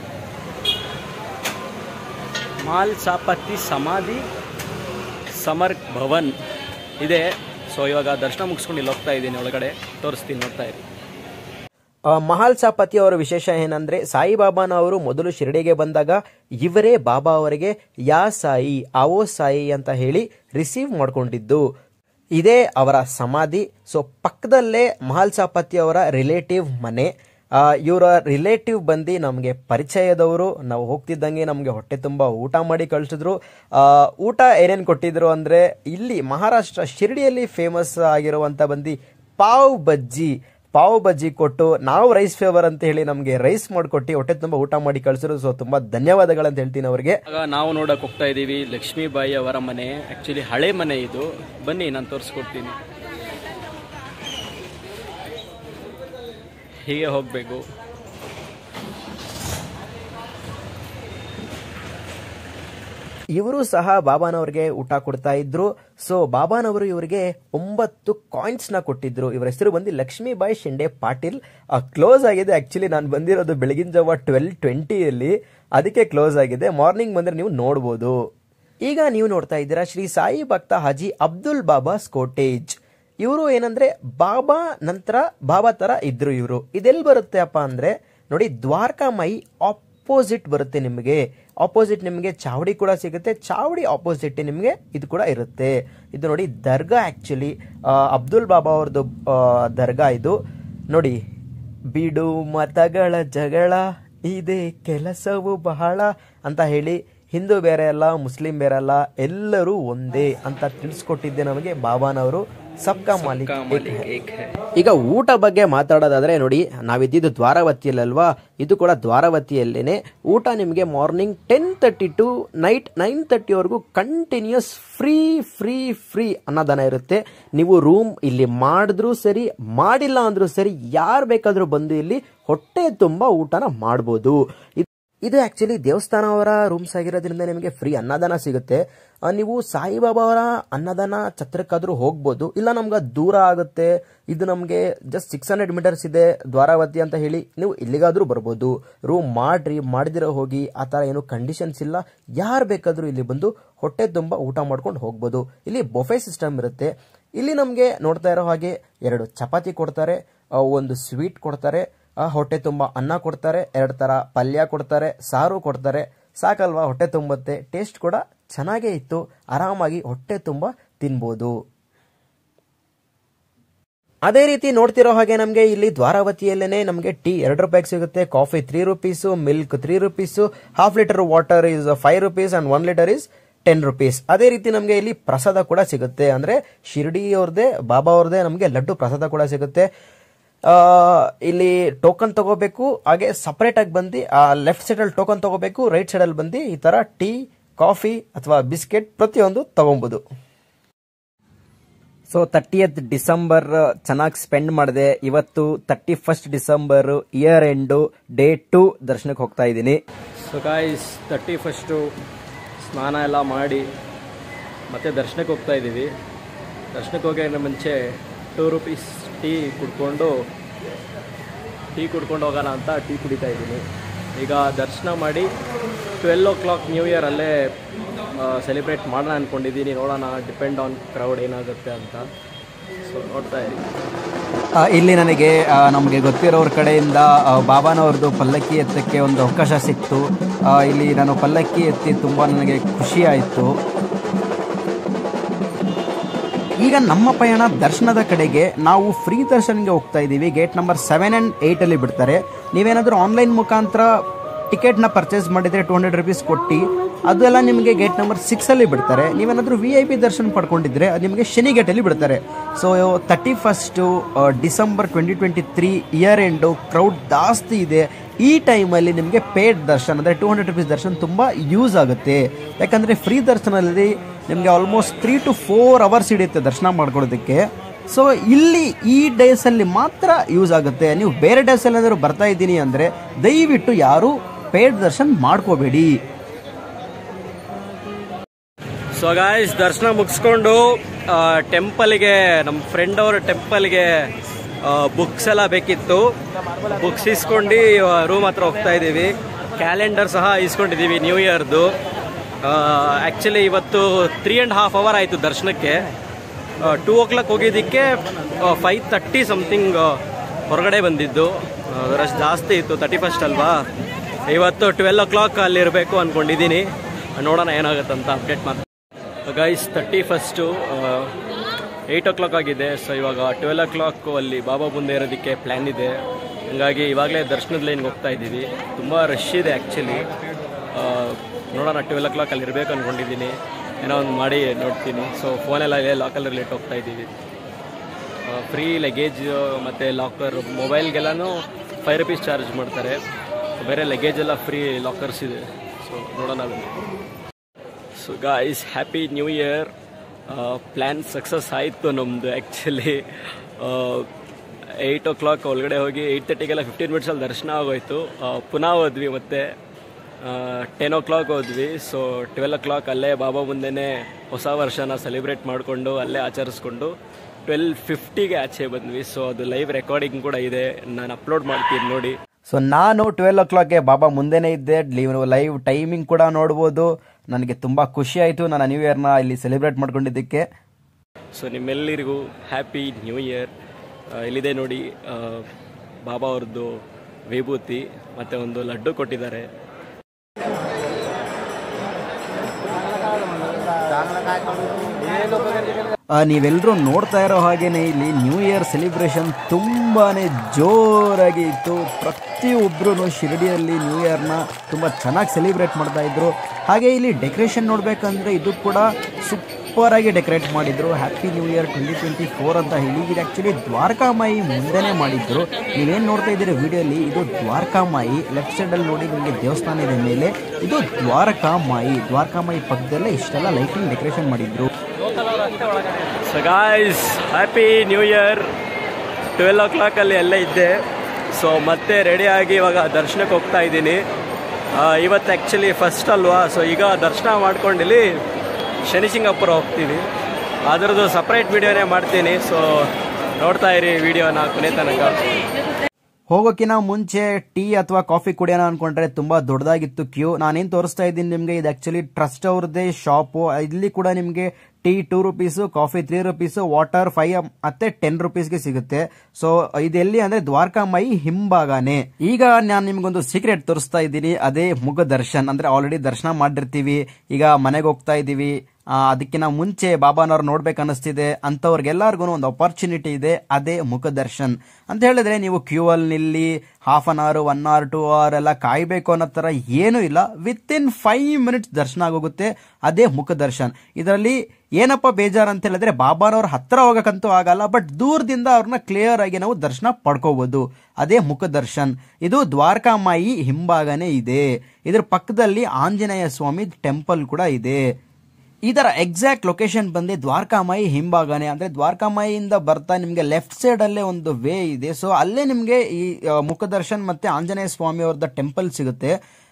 ಮಾಲ್ಸಾಪತಿ ಸಮಾಧಿ ಸಮರ್ಕ್ ಭವನ್ ಇದೆ. ಸೊ ಇವಾಗ ದರ್ಶನ ಮುಗಿಸ್ಕೊಂಡು ಇಲ್ಲಿ ಹೋಗ್ತಾ ಇದ್ದೀನಿ, ಒಳಗಡೆ ತೋರಿಸ್ತೀನಿ, ನೋಡ್ತಾ ಇರಿ. ಮಹಾಲ್ಸಾಪತಿ ಅವರ ವಿಶೇಷ ಏನಂದ್ರೆ, ಸಾಯಿಬಾಬಾನವರು ಮೊದಲು ಶಿರಡಿಗೆ ಬಂದಾಗ ಇವರೇ ಬಾಬಾ ಅವರಿಗೆ ಯಾ ಸಾಯಿ ಆವೋ ಸಾಯಿ ಅಂತ ಹೇಳಿ ರಿಸೀವ್ ಮಾಡ್ಕೊಂಡಿದ್ದು. ಇದೇ ಅವರ ಸಮಾಧಿ. ಸೊ ಪಕ್ಕದಲ್ಲೇ ಮಹಾಲ್ಸಾಪತಿ ಅವರ ರಿಲೇಟಿವ್ ಮನೆ. ಇವರ ರಿಲೇಟಿವ್ ಬಂದು ನಮಗೆ ಪರಿಚಯದವರು. ನಾವು ಹೋಗ್ತಿದ್ದಂಗೆ ನಮಗೆ ಹೊಟ್ಟೆ ತುಂಬ ಊಟ ಮಾಡಿ ಕಳಿಸಿದ್ರು. ಊಟ ಏನೇನು ಕೊಟ್ಟಿದ್ರು ಅಂದರೆ, ಇಲ್ಲಿ ಮಹಾರಾಷ್ಟ್ರ ಶಿರಡಿಯಲ್ಲಿ ಫೇಮಸ್ ಆಗಿರುವಂಥ ಬಂದು ಪಾವ್ ಬಜ್ಜಿ ಪಾವ್ ಬಜ್ಜಿ ಕೊಟ್ಟು, ನಾವು ರೈಸ್ ಫೇವರ್ ಅಂತ ಹೇಳಿ ನಮಗೆ ರೈಸ್ ಮಾಡಿಕೊಟ್ಟು ಹೊಟ್ಟೆ ತುಂಬ ಊಟ ಮಾಡಿ ಕಳಿಸಿದ್ರು. ಸೊ ತುಂಬ ಧನ್ಯವಾದಗಳಂತ ಹೇಳ್ತೀನಿ ಅವರಿಗೆ. ಆಗ ನಾವು ನೋಡಕ್ಕೆ ಹೋಗ್ತಾ ಇದ್ದೀವಿ ಲಕ್ಷ್ಮೀಬಾಯಿ ಅವರ ಮನೆ. ಆ್ಯಕ್ಚುಲಿ ಹಳೆ ಮನೆ ಇದು. ಬನ್ನಿ ನಾನು ತೋರಿಸ್ಕೊಡ್ತೀನಿ. ಹೀಗೆ ಹೋಗಬೇಕು. ಇವರು ಸಹ ಬಾಬಾನವ್ರಿಗೆ ಊಟ ಕೊಡ್ತಾ ಇದ್ರು. ಸೊ ಬಾಬಾನವರು ಇವರಿಗೆ ಒಂಬತ್ತು ಕಾಯಿನ್ಸ್ ನ ಕೊಟ್ಟಿದ್ರು. ಇವರ ಹೆಸರು ಬಂದು ಲಕ್ಷ್ಮೀಬಾಯಿ ಶಿಂಡೆ ಪಾಟೀಲ್. ಕ್ಲೋಸ್ ಆಗಿದೆ. ಆಕ್ಚುಲಿ ನಾನು ಬಂದಿರೋದು ಬೆಳಗಿನ ಜಾವ ಟ್ವೆಲ್ ಟ್ವೆಂಟಿಯಲ್ಲಿ, ಅದಕ್ಕೆ ಕ್ಲೋಸ್ ಆಗಿದೆ. ಮಾರ್ನಿಂಗ್ ಬಂದ್ರೆ ನೀವು ನೋಡ್ಬೋದು. ಈಗ ನೀವು ನೋಡ್ತಾ ಇದ್ದೀರಾ ಶ್ರೀ ಸಾಯಿ ಭಕ್ತ ಹಾಜಿ ಅಬ್ದುಲ್ ಬಾಬಾ ಸ್ಕೋಟೇಜ್. ಇವರು ಏನಂದ್ರೆ ಬಾಬಾ ನಂತರ ಬಾಬಾ ತರ ಇದ್ರು ಇವರು. ಇದೆಲ್ಲಿ ಬರುತ್ತೆ ಅಪ್ಪ ಅಂದ್ರೆ, ನೋಡಿ ದ್ವಾರಕಾಮಾಯಿ ಆಪೋಸಿಟ್ ಬರುತ್ತೆ ನಿಮಗೆ. ಆಪೋಸಿಟ್ ನಿಮಗೆ ಚಾವಡಿ ಕೂಡ ಸಿಗುತ್ತೆ. ಚಾವಡಿ ಆಪೋಸಿಟ್ ನಿಮಗೆ ಇದು ಕೂಡ ಇರುತ್ತೆ. ಇದು ನೋಡಿ ದರ್ಗಾ. ಆಕ್ಚುಲಿ ಅಬ್ದುಲ್ ಬಾಬಾ ಅವ್ರದ್ದು ದರ್ಗಾ ಇದು. ನೋಡಿ, ಬಿಡು ಮತಗಳ ಜಗಳ ಇದೆ ಕೆಲಸವು ಬಹಳ ಅಂತ ಹೇಳಿ, ಹಿಂದೂ ಬೇರೆ ಅಲ್ಲ, ಮುಸ್ಲಿಂ ಬೇರೆ ಅಲ್ಲ, ಎಲ್ಲರೂ ಒಂದೇ ಅಂತ ತಿಳಿಸ್ಕೊಟ್ಟಿದ್ದೆ ನಮಗೆ ಬಾಬಾನವರು. ಸಬ್ಕಾ ಮಾಲಿಕ್ ಏಕ್ ಹೈ. ಈಗ ಊಟ ಬಗ್ಗೆ ಮಾತಾಡೋದಾದ್ರೆ, ನೋಡಿ ನಾವಿದ್ದಿದ್ದು ದ್ವಾರಾವತಿಯಲ್ಲಲ್ವಾ, ಇದು ಕೂಡ ದ್ವಾರಾವತಿಯಲ್ಲೇನೆ. ಊಟ ನಿಮಗೆ morning ten thirty to night nine ತರ್ಟಿವರೆಗೂ ಕಂಟಿನ್ಯೂಸ್ ಫ್ರೀ ಫ್ರೀ ಫ್ರೀ ಅನ್ನದಾನ ಇರುತ್ತೆ. ನೀವು ರೂಮ್ ಇಲ್ಲಿ ಮಾಡಿದ್ರೂ ಸರಿ, ಮಾಡಿಲ್ಲ ಅಂದ್ರೂ ಸರಿ, ಯಾರು ಬೇಕಾದ್ರೂ ಬಂದು ಇಲ್ಲಿ ಹೊಟ್ಟೆ ತುಂಬ ಊಟನ ಮಾಡ್ಬೋದು. ಇದು ಆಕ್ಚುಲಿ ದೇವಸ್ಥಾನ ಅವರ ರೂಮ್ಸ್ ಆಗಿರೋದ್ರಿಂದ ನಿಮಗೆ ಫ್ರೀ ಅನ್ನದಾನ ಸಿಗುತ್ತೆ. ನೀವು ಸಾಯಿಬಾಬಾ ಅವರ ಅನ್ನದಾನ ಛತ್ರಕ್ಕಾದ್ರೂ ಹೋಗ್ಬೋದು, ಇಲ್ಲ ನಮ್ಗೆ ದೂರ ಆಗುತ್ತೆ, ಇದು ನಮಗೆ ಜಸ್ಟ್ ಸಿಕ್ಸ್ ಹಂಡ್ರೆಡ್ ಮೀಟರ್ಸ್ ಇದೆ ದ್ವಾರಾವತಿ ಅಂತ ಹೇಳಿ ನೀವು ಇಲ್ಲಿಗಾದ್ರೂ ಬರ್ಬೋದು. ರೂಮ್ ಮಾಡ್ರಿ, ಮಾಡಿದಿರೋ ಹೋಗಿ, ಆ ಥರ ಏನು ಕಂಡೀಷನ್ಸ್ ಇಲ್ಲ. ಯಾರು ಬೇಕಾದ್ರೂ ಇಲ್ಲಿ ಬಂದು ಹೊಟ್ಟೆ ತುಂಬ ಊಟ ಮಾಡ್ಕೊಂಡು ಹೋಗ್ಬೋದು. ಇಲ್ಲಿ ಬೊಫೆ ಸಿಸ್ಟಮ್ ಇರುತ್ತೆ. ಇಲ್ಲಿ ನಮಗೆ ನೋಡ್ತಾ ಇರೋ ಹಾಗೆ ಎರಡು ಚಪಾತಿ ಕೊಡ್ತಾರೆ, ಒಂದು ಸ್ವೀಟ್ ಕೊಡ್ತಾರೆ, ಹೊಟ್ಟೆ ತುಂಬ ಅನ್ನ ಕೊಡ್ತಾರೆ, ಎರಡು ಥರ ಪಲ್ಯ ಕೊಡ್ತಾರೆ, ಸಾರು ಕೊಡ್ತಾರೆ. ಸಾಕಲ್ವಾ, ಹೊಟ್ಟೆ ತುಂಬುತ್ತೆ. ಟೇಸ್ಟ್ ಕೂಡ ಚೆನ್ನಾಗೇ ಇತ್ತು. ಆರಾಮಾಗಿ ಹೊಟ್ಟೆ ತುಂಬ ತಿನ್ಬೋದು. ಅದೇ ರೀತಿ ನೋಡ್ತಿರೋ ಹಾಗೆ ನಮಗೆ ಇಲ್ಲಿ ದ್ವಾರಾವತಿಯಲ್ಲೇನೆ ನಮಗೆ ಟೀ ಎರಡು ರೂಪಾಯಿಗೆ ಸಿಗುತ್ತೆ, coffee three rupees, milk three rupees, half litre water is five rupees and one litre is ten rupees. ಅದೇ ರೀತಿ ನಮಗೆ ಇಲ್ಲಿ ಪ್ರಸಾದ ಕೂಡ ಸಿಗುತ್ತೆ. ಅಂದ್ರೆ ಶಿರ್ಡಿ ಅವ್ರದೇ, ಬಾಬಾ ಅವ್ರದೇ ನಮಗೆ ಲಡ್ಡು ಪ್ರಸಾದ ಕೂಡ ಸಿಗುತ್ತೆ. ಇಲ್ಲಿ ಟೋಕನ್ ತಗೋಬೇಕು. ಹಾಗೆ ಸಪರೇಟ್ ಆಗಿ ಬಂದು ಲೆಫ್ಟ್ ಸೈಡ್ ಅಲ್ಲಿ ಟೋಕನ್ ತಗೋಬೇಕು, ರೈಟ್ ಸೈಡ್ ಅಲ್ಲಿ ಬಂದು ಈ ತರ ಟೀ, ಕಾಫಿ ಅಥವಾ ಬಿಸ್ಕೆಟ್ ಪ್ರತಿಯೊಂದು ತಗೊಬಹುದು. ಸೊ ತರ್ಟಿಯತ್ ಡಿಸೆಂಬರ್ ಚೆನ್ನಾಗಿ ಸ್ಪೆಂಡ್ ಮಾಡಿದೆ. ಇವತ್ತು thirty first December year end day to ದರ್ಶನಕ್ಕೆ ಹೋಗ್ತಾ ಇದ್ದೀನಿ. ಸೊ ಗಾಯ್ಸ್ ತರ್ಟಿ ಫಸ್ಟು ಸ್ನಾನ ಎಲ್ಲ ಮಾಡಿ ಮತ್ತೆ ದರ್ಶನಕ್ಕೆ ಹೋಗ್ತಾ ಇದ್ದೀವಿ. ದರ್ಶನಕ್ಕೆ ಹೋಗೋಣ ಮುಂಚೆ ಟೂ ರುಪೀಸ್ ಟೀ ಕುಡ್ಕೊಂಡು ಟೀ ಕುಡ್ಕೊಂಡು ಹೋಗೋಣ ಅಂತ ಟೀ ಕುಡಿತಾ ಇದ್ದೀನಿ. ಈಗ ದರ್ಶನ ಮಾಡಿ twelve o'clock new year ಅಲ್ಲೇ ಸೆಲೆಬ್ರೇಟ್ ಮಾಡೋಣ ಅಂದ್ಕೊಂಡಿದ್ದೀನಿ. ನೋಡೋಣ, ಡಿಪೆಂಡ್ ಆನ್ ಕ್ರೌಡ್ ಏನಾಗುತ್ತೆ ಅಂತ. ಸೊ ನೋಡ್ತಾ ಇದ್ದೀನಿ. ಇಲ್ಲಿ ನನಗೆ ನಮಗೆ ಗೊತ್ತಿರೋರ ಕಡೆಯಿಂದ ಬಾಬಾನವ್ರದ್ದು ಪಲ್ಲಕ್ಕಿ ಎತ್ತಕ್ಕೆ ಒಂದು ಅವಕಾಶ ಸಿಕ್ತು. ಇಲ್ಲಿ ನಾನು ಪಲ್ಲಕ್ಕಿ ಎತ್ತಿ ತುಂಬ ನನಗೆ ಖುಷಿ ಆಯಿತು. ಈಗ ನಮ್ಮ ಪಯಣ ದರ್ಶನದ ಕಡೆಗೆ. ನಾವು ಫ್ರೀ ದರ್ಶನ್ಗೆ ಹೋಗ್ತಾ ಇದ್ದೀವಿ. ಗೇಟ್ ನಂಬರ್ ಸೆವೆನ್ ಆ್ಯಂಡ್ ಏಯ್ಟಲ್ಲಿ ಬಿಡ್ತಾರೆ. ನೀವೇನಾದರೂ ಆನ್ಲೈನ್ ಮುಖಾಂತರ ಟಿಕೆಟ್ನ ಪರ್ಚೇಸ್ ಮಾಡಿದರೆ ಟು ಹಂಡ್ರೆಡ್ ರುಪೀಸ್ ಕೊಟ್ಟು ಅದೆಲ್ಲ ನಿಮಗೆ ಗೇಟ್ ನಂಬರ್ ಸಿಕ್ಸಲ್ಲಿ ಬಿಡ್ತಾರೆ. ನೀವೇನಾದರೂ ವಿ ಐ ಪಿ ದರ್ಶನ ಪಡ್ಕೊಂಡಿದ್ರೆ ಅದು ನಿಮಗೆ ಶನಿ ಗೇಟಲ್ಲಿ ಬಿಡ್ತಾರೆ. So thirty first December twenty twenty three year end crowd ಜಾಸ್ತಿ ಇದೆ. ಈ ಟೈಮಲ್ಲಿ ನಿಮಗೆ ಪೇಡ್ ದರ್ಶನ ಅಂದರೆ ಟೂ ಹಂಡ್ರೆಡ್ ರುಪೀಸ್ ದರ್ಶನ ತುಂಬ ಯೂಸ್ ಆಗುತ್ತೆ. ಯಾಕಂದರೆ ಫ್ರೀ ದರ್ಶನದಲ್ಲಿ ನಿಮಗೆ almost three to four hours ಹಿಡಿಯುತ್ತೆ ದರ್ಶನ ಮಾಡ್ಕೊಳ್ಳೋದಕ್ಕೆ. ಸೊ ಇಲ್ಲಿ ಈ ಡೇಸಲ್ಲಿ ಮಾತ್ರ ಯೂಸ್ ಆಗುತ್ತೆ. ನೀವು ಬೇರೆ ಡೇಸಲ್ಲಿ ಏನಾದರೂ ಬರ್ತಾ ಇದ್ದೀನಿ ಅಂದರೆ ದಯವಿಟ್ಟು ಯಾರೂ ಪೇಡ್ ದರ್ಶನ ಮಾಡ್ಕೋಬೇಡಿ. ಸೊ ಗಾಯ್ಸ್, ದರ್ಶನ ಮುಗಿಸ್ಕೊಂಡು ಟೆಂಪಲ್ಗೆ, ನಮ್ಮ ಫ್ರೆಂಡ್ ಅವ್ರ ಟೆಂಪಲ್ಗೆ ಬುಕ್ಸ್ ಎಲ್ಲ ಬೇಕಿತ್ತು. ಬುಕ್ಸ್ ಇಸ್ಕೊಂಡು ರೂಮ್ ಹತ್ರ ಹೋಗ್ತಾ ಇದ್ದೀವಿ. ಕ್ಯಾಲೆಂಡರ್ ಸಹ ಇಸ್ಕೊಂಡಿದ್ದೀವಿ ನ್ಯೂ ಇಯರ್ದು. ಆ್ಯಕ್ಚುಲಿ ಇವತ್ತು ತ್ರೀ ಆ್ಯಂಡ್ ಹಾಫ್ ಅವರ್ ಆಯಿತು ದರ್ಶನಕ್ಕೆ. ಟೂ ಓ ಕ್ಲಾಕ್ ಹೋಗಿದ್ದಕ್ಕೆ ಫೈವ್ ತರ್ಟಿ ಸಮಥಿಂಗ್ ಹೊರಗಡೆ ಬಂದಿದ್ದು. ರಶ್ ಜಾಸ್ತಿ ಇತ್ತು, ತರ್ಟಿ ಫಸ್ಟ್ ಅಲ್ವಾ. ಇವತ್ತು ಟ್ವೆಲ್ ಓ ಕ್ಲಾಕ್ ಅಲ್ಲಿರಬೇಕು ಅಂದ್ಕೊಂಡಿದ್ದೀನಿ. ನೋಡೋಣ ಏನಾಗುತ್ತಂತ ಅಪ್ಡೇಟ್ ಮಾಡ್ತೀನಿ. Guys, thirty first eight o'clock ಆಗಿದೆ. ಸೊ ಇವಾಗ ಟ್ವೆಲ್ ಓ ಕ್ಲಾಕು ಅಲ್ಲಿ ಬಾಬಾ ಮುಂದೆ ಇರೋದಕ್ಕೆ ಪ್ಲ್ಯಾನ್ ಇದೆ. ಹಂಗಾಗಿ ಇವಾಗಲೇ ದರ್ಶನದ ಲೈನ್ಗೆ ಹೋಗ್ತಾ ಇದ್ದೀವಿ. ತುಂಬ ರಶ್ ಇದೆ ಆ್ಯಕ್ಚುಲಿ. ನೋಡೋಣ, ಟ್ವೆಲ್ ಓ ಕ್ಲಾಕ್ ಅಲ್ಲಿ ಇರಬೇಕು ಅಂದ್ಕೊಂಡಿದ್ದೀನಿ. ಏನೋ ಒಂದು ಮಾಡಿ ನೋಡ್ತೀನಿ. ಸೊ ಫೋನೆಲ್ಲ ಇಲ್ಲೇ ಲಾಕಲ್ಲಿ ಲೇಟ್ ಹೋಗ್ತಾ ಇದ್ದೀವಿ. ಫ್ರೀ ಲಗೇಜ್ ಮತ್ತು ಲಾಕರ್, ಮೊಬೈಲ್ಗೆಲ್ಲನೂ ಫೈವ್ ರುಪೀಸ್ ಚಾರ್ಜ್ ಮಾಡ್ತಾರೆ. ಬೇರೆ ಲಗೇಜ್ ಎಲ್ಲ ಫ್ರೀ ಲಾಕರ್ಸ್ ಇದೆ. ಸೊ ನೋಡೋಣ. So guys, happy new year. Plan success ಆಯಿತು ನಮ್ಮದು. ಆ್ಯಕ್ಚುಲಿ ಏಯ್ಟ್ ಓ ಕ್ಲಾಕ್ ಒಳಗಡೆ ಹೋಗಿ ಏಯ್ಟ್ ತರ್ಟಿಗೆಲ್ಲ ಫಿಫ್ಟೀನ್ ಮಿನಿಟ್ಸಲ್ಲಿ ದರ್ಶನ ಆಗೋಯ್ತು. ಪುನಃ ಹೋದ್ವಿ, ಮತ್ತು ಟೆನ್ ಓ ಕ್ಲಾಕ್ ಹೋದ್ವಿ. ಸೊ ಟ್ವೆಲ್ ಓ ಕ್ಲಾಕ್ ಅಲ್ಲೇ ಬಾಬಾ ಮುಂದೆನೇ ಹೊಸ ವರ್ಷನ ಸೆಲೆಬ್ರೇಟ್ ಮಾಡಿಕೊಂಡು ಅಲ್ಲೇ ಆಚರಿಸ್ಕೊಂಡು ಟ್ವೆಲ್ ಫಿಫ್ಟಿಗೆ ಆಚೆ ಬಂದ್ವಿ. ಸೊ ಅದು ಲೈವ್ ರೆಕಾರ್ಡಿಂಗ್ ಕೂಡ ಇದೆ, ನಾನು ಅಪ್ಲೋಡ್ ಮಾಡ್ತೀನಿ ನೋಡಿ. ಸೊ ನಾನು ಟ್ವೆಲ್ ಓ ಕ್ಲಾಕ್ಗೆ ಬಾಬಾ ಮುಂದೆನೇ ಇದ್ದೆ. ನೀವು ಲೈವ್ ಟೈಮಿಂಗ್ ಕೂಡ ನೋಡ್ಬೋದು. ನನಗೆ ತುಂಬ ಖುಷಿ ಆಯಿತು ನನ್ನ ನ್ಯೂ ಇಯರ್ನ ಇಲ್ಲಿ ಸೆಲೆಬ್ರೇಟ್ ಮಾಡ್ಕೊಂಡಿದ್ದಕ್ಕೆ. ಸೊ ನಿಮ್ಮೆಲ್ಲರಿಗೂ ಹ್ಯಾಪಿ ನ್ಯೂ ಇಯರ್. ಇಲ್ಲಿದೆ ನೋಡಿ ಬಾಬಾ ಅವ್ರದ್ದು ವಿಭೂತಿ ಮತ್ತು ಒಂದು ಲಡ್ಡು ಕೊಟ್ಟಿದ್ದಾರೆ. ನೀವೆಲ್ಲರೂ ನೋಡ್ತಾ ಇರೋ ಹಾಗೇನೆ ಇಲ್ಲಿ ನ್ಯೂ ಇಯರ್ ಸೆಲೆಬ್ರೇಷನ್ ತುಂಬಾ ಜೋರಾಗಿ ಇತ್ತು. ಪ್ರತಿಯೊಬ್ಬರೂ ಶಿರಡಿಯಲ್ಲಿ ನ್ಯೂ ಇಯರ್ನ ತುಂಬ ಚೆನ್ನಾಗಿ ಸೆಲೆಬ್ರೇಟ್ ಮಾಡ್ತಾ ಇದ್ರು. ಹಾಗೆ ಇಲ್ಲಿ ಡೆಕೋರೇಷನ್ ನೋಡಬೇಕಂದ್ರೆ ಇದು ಕೂಡ ಸೂಪರಾಗಿ ಡೆಕೋರೇಟ್ ಮಾಡಿದ್ರು. Happy new year twenty twenty four ಅಂತ ಹೇಳಿ. ಇದು ಆ್ಯಕ್ಚುಲಿ ದ್ವಾರಕಾಮಾಯಿ ಮುಂದೆನೇ ಮಾಡಿದ್ರು. ನೀವೇನು ನೋಡ್ತಾ ಇದ್ದೀರಿ ವಿಡಿಯೋಲಿ, ಇದು ದ್ವಾರಕಾಮಾಯಿ. ಲೆಫ್ಟ್ ಸೈಡಲ್ಲಿ ನೋಡಿ ನಿಮಗೆ ದೇವಸ್ಥಾನ ಇದೆ ಮೇಲೆ, ಇದು ದ್ವಾರಕಾಮಾಯಿ. ದ್ವಾರಕಾಮಾಯಿ ಪಕ್ಕದಲ್ಲೇ ಇಷ್ಟೆಲ್ಲ ಲೈಟಿಂಗ್ ಡೆಕೋರೇಷನ್ ಮಾಡಿದ್ರು. So guys, happy new year. Twelve ಓ ಕ್ಲಾಕಲ್ಲಿ ಎಲ್ಲ ಇದ್ದೆ. ಸೊ ಮತ್ತೆ ರೆಡಿಯಾಗಿ ಇವಾಗ ದರ್ಶನಕ್ಕೆ ಹೋಗ್ತಾ ಇದ್ದೀನಿ. ಇವತ್ತು ಆ್ಯಕ್ಚುಲಿ ಫಸ್ಟ್ ಅಲ್ವಾ. ಸೊ ಈಗ ದರ್ಶನ ಮಾಡ್ಕೊಂಡಿಲ್ಲಿ ಶನಿಸಿಂಗಾಪುರ ಹೋಗ್ತೀವಿ. ಅದರದ್ದು ಸಪ್ರೇಟ್ ವಿಡಿಯೋನೇ ಮಾಡ್ತೀನಿ. ಸೊ ನೋಡ್ತಾ ಇರಿ ವಿಡಿಯೋನ ಕೊನೆ ತನಕ. ಹೋಗೋಕ್ಕಿಂತ ಮುಂಚೆ ಟೀ ಅಥವಾ ಕಾಫಿ ಕುಡಿಯೋಣ ಅನ್ಕೊಂಡ್ರೆ ತುಂಬಾ ದೊಡ್ಡದಾಗಿತ್ತು ಕ್ಯೂ. ನಾನೇನು ತೋರಿಸ್ತಾ ಇದ್ದೀನಿ ನಿಮಗೆ, ಇದು ಆಕ್ಚುಲಿ ಟ್ರಸ್ಟ್ ಅವ್ರದ್ದೇ ಶಾಪು. ಇಲ್ಲಿ ಕೂಡ ನಿಮಗೆ tea two rupees, coffee three rupees, water five ಮತ್ತೆ ಟೆನ್ ರುಪೀಸ್ಗೆ ಸಿಗುತ್ತೆ. ಸೊ ಇದೆಲ್ಲಿ ಅಂದ್ರೆ ದ್ವಾರಕಾಮಾಯಿ ಹಿಂಭಾಗನೇ. ಈಗ ನಾನು ನಿಮ್ಗೊಂದು ಸೀಕ್ರೆಟ್ ತೋರಿಸ್ತಾ ಇದ್ದೀನಿ, ಅದೇ ಮುಖ ದರ್ಶನ್. ಅಂದ್ರೆ ಆಲ್ರೆಡಿ ದರ್ಶನ ಮಾಡಿರ್ತೀವಿ, ಈಗ ಮನೆಗೆ ಹೋಗ್ತಾ ಇದ್ದೀವಿ, ಅದಕ್ಕಿಂತ ಮುಂಚೆ ಬಾಬಾನವ್ರು ನೋಡ್ಬೇಕು ಅನ್ನಿಸ್ತಿದೆ ಅಂಥವ್ರಿಗೆಲ್ಲರಿಗೂ ಒಂದು ಅಪಾರ್ಚುನಿಟಿ ಇದೆ, ಅದೇ ಮುಖ ದರ್ಶನ್ ಅಂತ ಹೇಳಿದ್ರೆ ನೀವು ಕ್ಯೂ ಅಲ್ಲಿ ನಿಲ್ಲಿ half an hour one hour two hour ಎಲ್ಲ ಕಾಯಬೇಕು ಅನ್ನೋ ಥರ ಏನೂ ಇಲ್ಲ. ವಿತ್ ಇನ್ ಫೈವ್ ಮಿನಿಟ್ಸ್ ದರ್ಶನ ಆಗೋಗುತ್ತೆ, ಅದೇ ಮುಖ ದರ್ಶನ್. ಇದರಲ್ಲಿ ಏನಪ್ಪ ಬೇಜಾರು ಅಂತ ಹೇಳಿದ್ರೆ ಬಾಬಾನವ್ರ ಹತ್ರ ಹೋಗಕ್ಕಂತೂ ಆಗಲ್ಲ, ಬಟ್ ದೂರದಿಂದ ಅವ್ರನ್ನ ಕ್ಲಿಯರ್ ಆಗಿ ನಾವು ದರ್ಶನ ಪಡ್ಕೋಬಹುದು, ಅದೇ ಮುಖ ದರ್ಶನ್. ಇದು ದ್ವಾರಕಾಮಾಯಿ ಹಿಂಭಾಗನೇ ಇದೆ. ಇದ್ರ ಪಕ್ಕದಲ್ಲಿ ಆಂಜನೇಯ ಸ್ವಾಮಿ ಟೆಂಪಲ್ ಕೂಡ ಇದೆ. ಇದರ ಎಕ್ಸಾಕ್ಟ್ ಲೊಕೇಶನ್ ಬಂದು ದ್ವಾರಕಾಮಾಯಿ ಹಿಂಭಾಗನೆ. ಅಂದ್ರೆ ದ್ವಾರಕಾಮಾಯಿಯಿಂದ ಬರ್ತಾ ನಿಮಗೆ ಲೆಫ್ಟ್ ಸೈಡ್ ಅಲ್ಲೇ ಒಂದು ವೇ ಇದೆ. ಸೊ ಅಲ್ಲೇ ನಿಮಗೆ ಈ ಮುಖದರ್ಶನ್ ಮತ್ತೆ ಆಂಜನೇಯ ಸ್ವಾಮಿ ಅವ್ರದ ಟೆಂಪಲ್ ಸಿಗುತ್ತೆ.